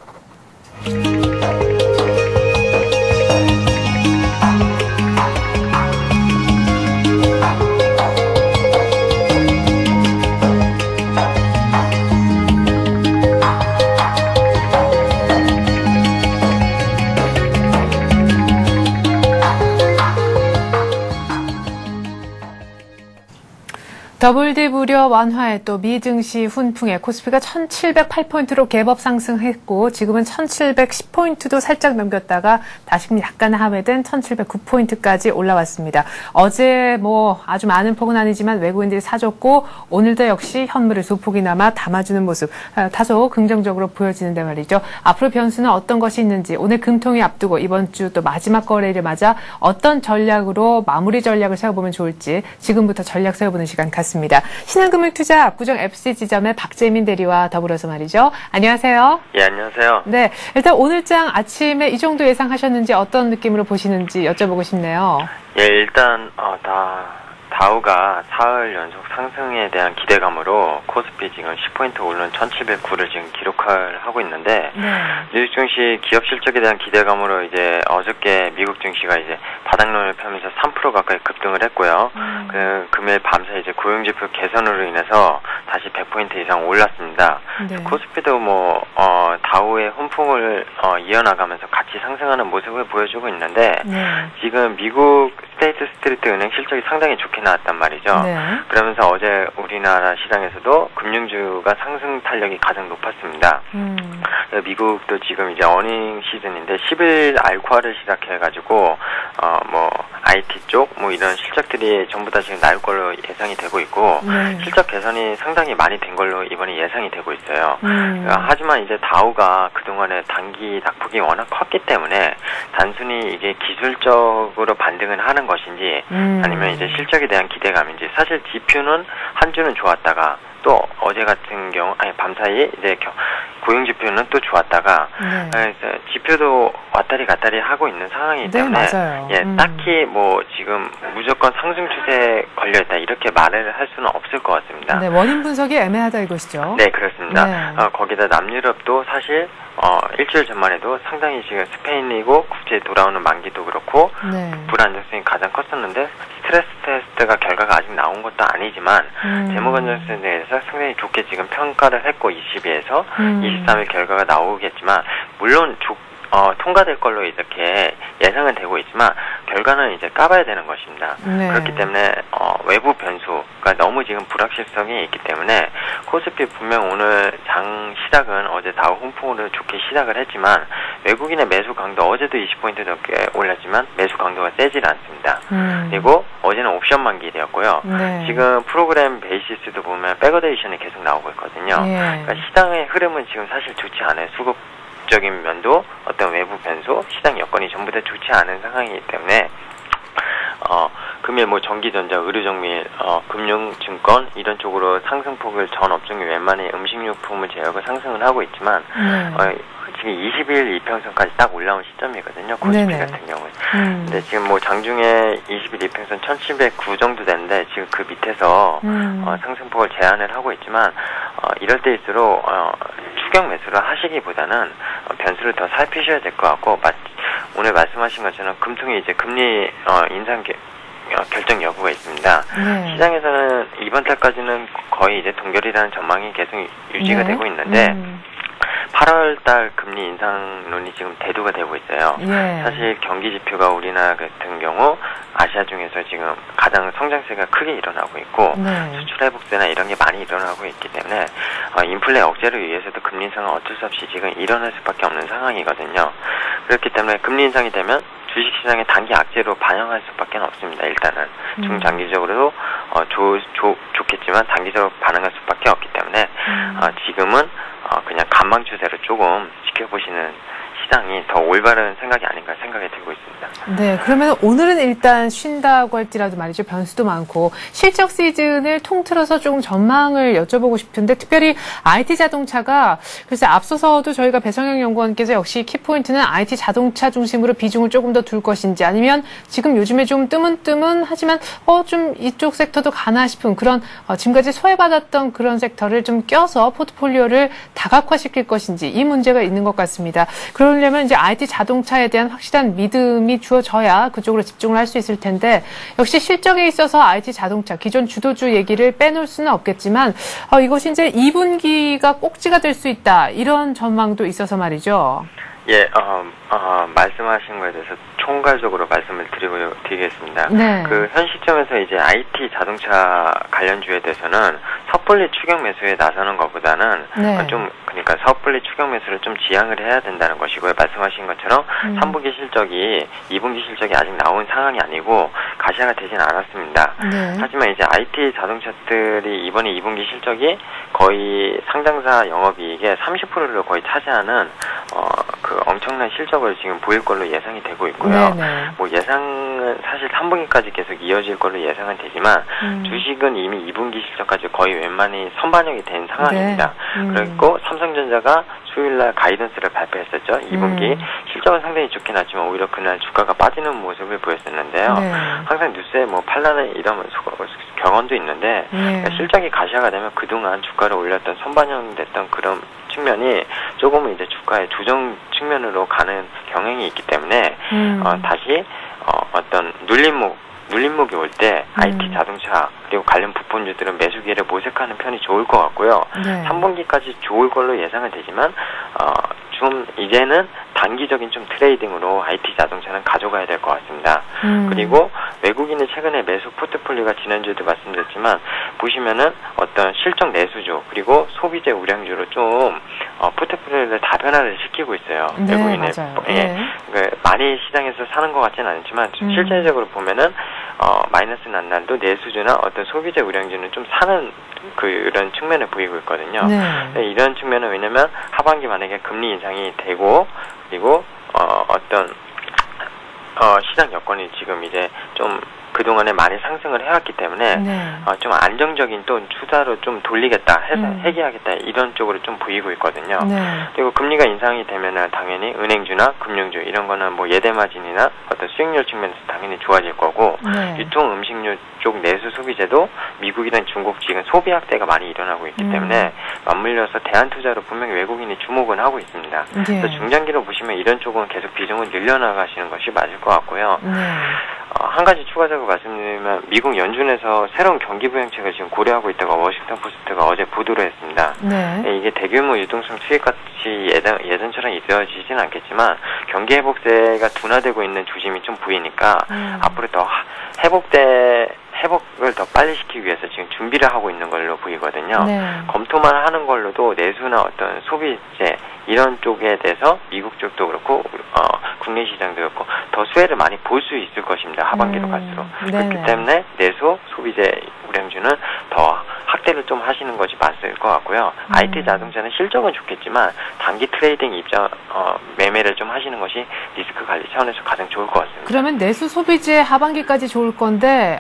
더블디 무려 완화에 또 미증시 훈풍에 코스피가 천칠백팔 포인트로 갭업 상승했고 지금은 천칠백십 포인트도 살짝 넘겼다가 다시 약간 하회된 천칠백구 포인트까지 올라왔습니다. 어제 뭐 아주 많은 폭은 아니지만 외국인들이 사줬고 오늘도 역시 현물을 소폭이나마 담아주는 모습 다소 긍정적으로 보여지는데 말이죠. 앞으로 변수는 어떤 것이 있는지 오늘 금통위 앞두고 이번 주 또 마지막 거래를 맞아 어떤 전략으로 마무리 전략을 세워보면 좋을지 지금부터 전략 세워보는 시간 갖습니다. 신한금융투자 압구정 에프씨 지점의 박재민 대리와 더불어서 말이죠. 안녕하세요. 예, 안녕하세요. 네, 일단 오늘장 아침에 이 정도 예상하셨는지 어떤 느낌으로 보시는지 여쭤보고 싶네요. 예, 일단 어, 다 다우가 사흘 연속 상승에 대한 기대감으로 코스피 지금 십 포인트 오른 천칠백구를 지금 기록을 하고 있는데 네. 미국 증시 기업 실적에 대한 기대감으로 이제 어저께 미국 증시가 이제 바닥론을 펴면서 삼 퍼센트 가까이 급등을 했고요. 음. 그 금요일 밤새 이제 고용지표 개선으로 인해서 다시 백 포인트 이상 올랐습니다. 네. 코스피도 뭐 어, 다우의 훈풍을 어, 이어나가면서 같이 상승하는 모습을 보여주고 있는데 네. 지금 미국 스테이트 스트리트 은행 실적이 상당히 좋게 나왔단 말이죠. 네. 그러면서 어제 우리나라 시장에서도 금융주가 상승 탄력이 가장 높았습니다. 음. 미국도 지금 이제 어닝 시즌인데 십 일 알쿠아를 시작해가지고 어 뭐 아이티 쪽 뭐 이런 실적들이 전부 다 지금 나올 걸로 예상이 되고 있고 네. 실적 개선이 상당히 많이 된 걸로 이번에 예상이 되고 있어요. 음. 하지만 이제 다우가 그동안에 단기 낙폭이 워낙 컸기 때문에 단순히 이게 기술적으로 반등을 하는 것인지 음. 아니면 이제 실적에 대한 기대감인지 사실 지표는 한 주는 좋았다가 또 어제 같은 경우 아니 밤사이 이제 고용 지표는 또 좋았다가 네. 그래서 지표도 왔다리 갔다리 하고 있는 상황이기 때문에 네, 예 음. 딱히 뭐 지금 무조건 상승 추세에 걸려 있다 이렇게 말을 할 수는 없을 것 같습니다. 네, 원인 분석이 애매하다 이것이죠. 네, 그렇습니다. 네. 어, 거기다 남유럽도 사실 어, 일주일 전만 해도 상당히 지금 스페인이고 국제에 돌아오는 만기도 그렇고 네. 불안정성이 가장 컸었는데 스트레스 테스트가 결과가 아직 나온 것도 아니지만 음. 재무건전성에 대해서 상당히 좋게 지금 평가를 했고 이십 위에서 음. 이십삼 일 결과가 나오겠지만 물론 조, 어, 통과될 걸로 이렇게 예상은 되고 있지만 결과는 이제 까봐야 되는 것입니다. 네. 그렇기 때문에 어, 외부 변수가 너무 지금 불확실성이 있기 때문에 코스피 분명 오늘 장 시작은 어제 다우 홍풍으로 좋게 시작을 했지만 외국인의 매수 강도 어제도 이십 포인트 넘게 올랐지만 매수 강도가 세질 않습니다. 음. 그리고 어제는 옵션 만기일이었고요. 네. 지금 프로그램 베이시스도 보면 백어데이션이 계속 나오고 있거든요. 네. 그러니까 시장의 흐름은 지금 사실 좋지 않아요. 수급 적인 면도 어떤 외부 변수, 시장 여건이 전부 다 좋지 않은 상황이기 때문에 어, 금일 뭐 전기전자, 의료정밀, 어, 금융증권 이런 쪽으로 상승폭을 전 업종이 웬만히 음식료품을 제외하고 상승을 하고 있지만 네. 어, 지금 이십 일 이평선까지 딱 올라온 시점이거든요. 코스피 네네. 같은 경우는. 음. 근데 지금 뭐 장중에 이십 일 이평선 천칠백구 정도 되는데 지금 그 밑에서 음. 어, 상승폭을 제한을 하고 있지만 어, 이럴 때일수록 어, 추격 매수를 하시기보다는 어, 변수를 더 살피셔야 될 것 같고 마, 오늘 말씀하신 것처럼 금통이 이제 금리 어, 인상 개, 어, 결정 여부가 있습니다. 네. 시장에서는 이번 달까지는 거의 이제 동결이라는 전망이 계속 유지가 네. 되고 있는데 음. 팔월 달 금리 인상론이 지금 대두가 되고 있어요. 예. 사실 경기 지표가 우리나라 같은 경우 아시아 중에서 지금 가장 성장세가 크게 일어나고 있고 네. 수출 회복세나 이런 게 많이 일어나고 있기 때문에 어, 인플레 억제를 위해서도 금리 인상은 어쩔 수 없이 지금 일어날 수밖에 없는 상황이거든요. 그렇기 때문에 금리 인상이 되면 주식시장의 단기 악재로 반영할 수밖에 없습니다. 일단은 음. 중장기적으로도 어, 조, 조, 좋겠지만 단기적으로 반응할 수밖에 없기 때문에 음. 어, 지금은 어, 그냥 간방 추세로 조금 지켜보시는 시장이 더 올바른 생각이 아닌가 생각이 들고 있습니다. 네, 그러면 오늘은 일단 쉰다고 할지라도 말이죠. 변수도 많고 실적 시즌을 통틀어서 조금 전망을 여쭤보고 싶은데 특별히 아이티 자동차가 글쎄 앞서서도 저희가 배성영 연구원께서 역시 키포인트는 아이티 자동차 중심으로 비중을 조금 더 둘 것인지 아니면 지금 요즘에 좀 뜨문뜨문 하지만 어, 좀 이쪽 섹터도 가나 싶은 그런 어, 지금까지 소외받았던 그런 섹터를 좀 껴서 포트폴리오를 다각화시킬 것인지 이 문제가 있는 것 같습니다. 그러려면 이제 아이티 자동차에 대한 확실한 믿음이 주어져야 그쪽으로 집중을 할 수 있을 텐데 역시 실적에 있어서 아이티 자동차 기존 주도주 얘기를 빼놓을 수는 없겠지만 어, 이것이 이제 이 분기가 꼭지가 될 수 있다 이런 전망도 있어서 말이죠. 예, 어, 어, 말씀하신 거에 대해서 총괄적으로 말씀을 드리고 드리겠습니다. 네. 그 현 시점에서 이제 아이티 자동차 관련주에 대해서는 섣불리 추격 매수에 나서는 것보다는 네. 어, 좀 그러니까 섣불리 추격 매수를 좀 지양을 해야 된다는 것이고요. 말씀하신 것처럼 음. 삼 분기 실적이 이 분기 실적이 아직 나온 상황이 아니고 가시화가 되진 않았습니다. 네. 하지만 이제 아이티 자동차들이 이번에 이 분기 실적이 거의 상장사 영업이익의 삼십 퍼센트를 거의 차지하는 어, 그 엄청난 실적을 지금 보일 걸로 예상이 되고 있고요. 네네. 뭐 예상은 사실 삼 분기까지 계속 이어질 걸로 예상은 되지만 음. 주식은 이미 이 분기 실적까지 거의 웬만히 선반영이 된 상황입니다. 네. 음. 그리고 삼성전자가 수요일날 가이던스를 발표했었죠. 이 분기 음. 실적은 상당히 좋게 났지만 오히려 그날 주가가 빠지는 모습을 보였었는데요. 네. 항상 뉴스에 뭐 팔라는 이런 경험도 있는데 네. 실적이 가시화가 되면 그동안 주가를 올렸던 선반영됐던 그런 측면이 조금은 이제 주가의 조정 측면으로 가는 경향이 있기 때문에 음. 어, 다시 어, 어떤 눌림목 눌림목이 올 때 음. 아이티 자동차 그리고 관련 부품주들은 매수 기회를 모색하는 편이 좋을 것 같고요. 네. 삼 분기까지 좋을 걸로 예상은 되지만 어, 좀 이제는 단기적인 좀 트레이딩으로 아이티 자동차는 가져가야 될 것 같습니다. 음. 그리고 외국인이 최근에 매수 포트폴리오가 지난주에도 말씀드렸지만 보시면은 어떤 실적 내수주 그리고 소비재 우량주로 좀 어, 포트폴리오를 다변화를 시키고 있어요. 네, 외국인의 맞아요. 예, 네. 그 많이 시장에서 사는 것 같지는 않지만 음. 실제적으로 보면은 어, 마이너스 난 날도 내수주나 어떤 소비재 우량주는 좀 사는 그런 측면을 보이고 있거든요. 네. 네, 이런 측면은 왜냐면 하반기 만약에 금리 인상이 되고 그리고 어, 어떤 어, 시장 여건이 지금 이제 좀 그동안에 많이 상승을 해왔기 때문에 네. 어, 좀 안정적인 또 투자로 좀 돌리겠다 해서 음. 해결하겠다 이런 쪽으로 좀 보이고 있거든요. 네. 그리고 금리가 인상이 되면은 당연히 은행주나 금융주 이런 거는 뭐 예대 마진이나 어떤 수익률 측면에서 당연히 좋아질 거고 네. 유통 음식료 쪽 내수 소비재도 미국이나 중국 지금 소비 확대가 많이 일어나고 있기 음. 때문에 맞물려서 대안 투자로 분명히 외국인이 주목은 하고 있습니다. 네. 그래서 중장기로 보시면 이런 쪽은 계속 비중을 늘려나가시는 것이 맞을 것 같고요. 네. 어, 한 가지 추가적으로 말씀드리면 미국 연준에서 새로운 경기 부양책을 지금 고려하고 있다고 워싱턴 포스트가 어제 보도를 했습니다. 네. 네, 이게 대규모 유동성 투입같이 예전, 예전처럼 이루어지진 않겠지만 경기 회복세가 둔화되고 있는 조짐이 좀 보이니까 음. 앞으로 더 회복돼 회복을 더 빨리 시키기 위해서 지금 준비를 하고 있는 걸로 보이거든요. 네. 검토만 하는 걸로도 내수나 어떤 소비재 이런 쪽에 대해서 미국 쪽도 그렇고 어, 국내 시장도 그렇고 더 수혜를 많이 볼 수 있을 것입니다. 하반기로 음, 갈수록. 네네. 그렇기 때문에 내수 소비재 우량주는 더 확대를 좀 하시는 것이 맞을 것 같고요. 음. 아이티 자동차는 실적은 좋겠지만 단기 트레이딩 입장 어, 매매를 좀 하시는 것이 리스크 관리 차원에서 가장 좋을 것 같습니다. 그러면 내수 소비재 하반기까지 좋을 건데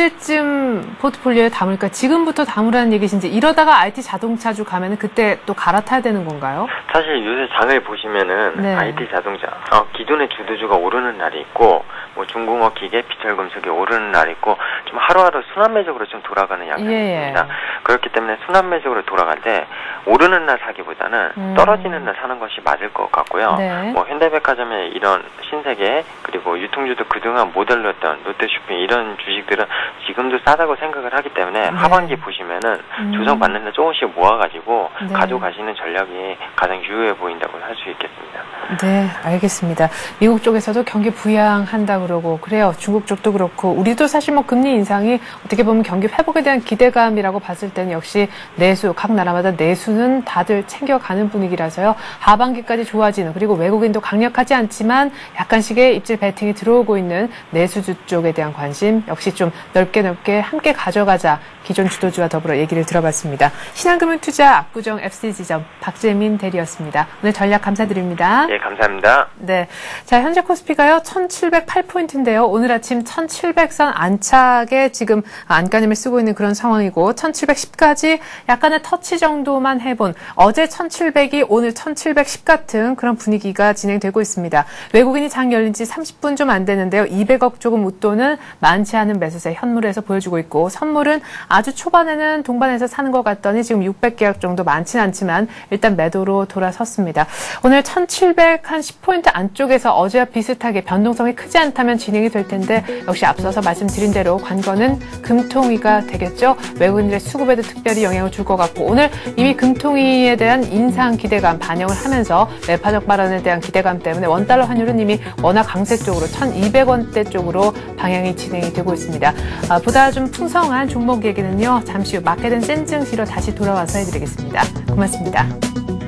언제쯤 포트폴리오에 담을까? 지금부터 담으라는 얘기신지 이러다가 아이티 자동차주 가면은 그때 또 갈아타야 되는 건가요? 사실 요새 장을 보시면은 네. 아이티 자동차 어, 기존의 주도주가 오르는 날이 있고 뭐 중공업 기계 비철금속이 오르는 날이 있고 좀 하루하루 순환매적으로 좀 돌아가는 양상이 예. 있습니다. 그렇기 때문에 순환매적으로 돌아갈 때 오르는 날 사기보다는 음. 떨어지는 날 사는 것이 맞을 것 같고요. 네. 뭐 현대백화점의 이런 신세계 그리고 유통주도 그동안 못 올렸던 롯데쇼핑 이런 주식들은 지금도 싸다고 생각을 하기 때문에 네. 하반기 보시면은 음. 조정받는 날 조금씩 모아가지고 네. 가져가시는 전략이 가장 유효해 보인다고 할 수 있겠습니다. 네, 알겠습니다. 미국 쪽에서도 경기 부양한다 그러고 그래요. 중국 쪽도 그렇고 우리도 사실 뭐 금리 인상이 어떻게 보면 경기 회복에 대한 기대감이라고 봤을 때는 역시 내수, 각 나라마다 내수는 다들 챙겨가는 분위기라서요. 하반기까지 좋아지는 그리고 외국인도 강력하지 않지만 약간씩의 입질 배팅이 들어오고 있는 내수주 쪽에 대한 관심 역시 좀 넓게 넓게 함께 가져가자. 기존 주도주와 더불어 얘기를 들어봤습니다. 신한금융투자 압구정 에프씨지점 박재민 대리였습니다. 오늘 전략 감사드립니다. 네, 감사합니다. 네. 자, 현재 코스피가요, 천칠백팔 포인트인데요. 오늘 아침 천칠백 선 안착에 지금 안가림을 쓰고 있는 그런 상황이고, 천칠백십까지 약간의 터치 정도만 해본 어제 천칠백이 오늘 천칠백십 같은 그런 분위기가 진행되고 있습니다. 외국인이 장 열린 지 삼십 분 좀 안 되는데요. 이백억 조금 웃도는 많지 않은 매수세 현물에서 보여주고 있고, 선물은 아주 초반에는 동반해서 사는 것 같더니 지금 육백 계약 정도 많지는 않지만 일단 매도로 돌아섰습니다. 오늘 천칠백십 포인트 안쪽에서 어제와 비슷하게 변동성이 크지 않다면 진행이 될 텐데 역시 앞서서 말씀드린 대로 관건은 금통위가 되겠죠. 외국인들의 수급에도 특별히 영향을 줄 것 같고 오늘 이미 금통위에 대한 인상 기대감 반영을 하면서 매파적 발언에 대한 기대감 때문에 원달러 환율은 이미 워낙 강세 쪽으로 천이백 원대 쪽으로 방향이 진행이 되고 있습니다. 아, 보다 좀 풍성한 종목 얘기는요. 잠시 후 마켓앤 센 증시로 다시 돌아와서 해드리겠습니다. 고맙습니다.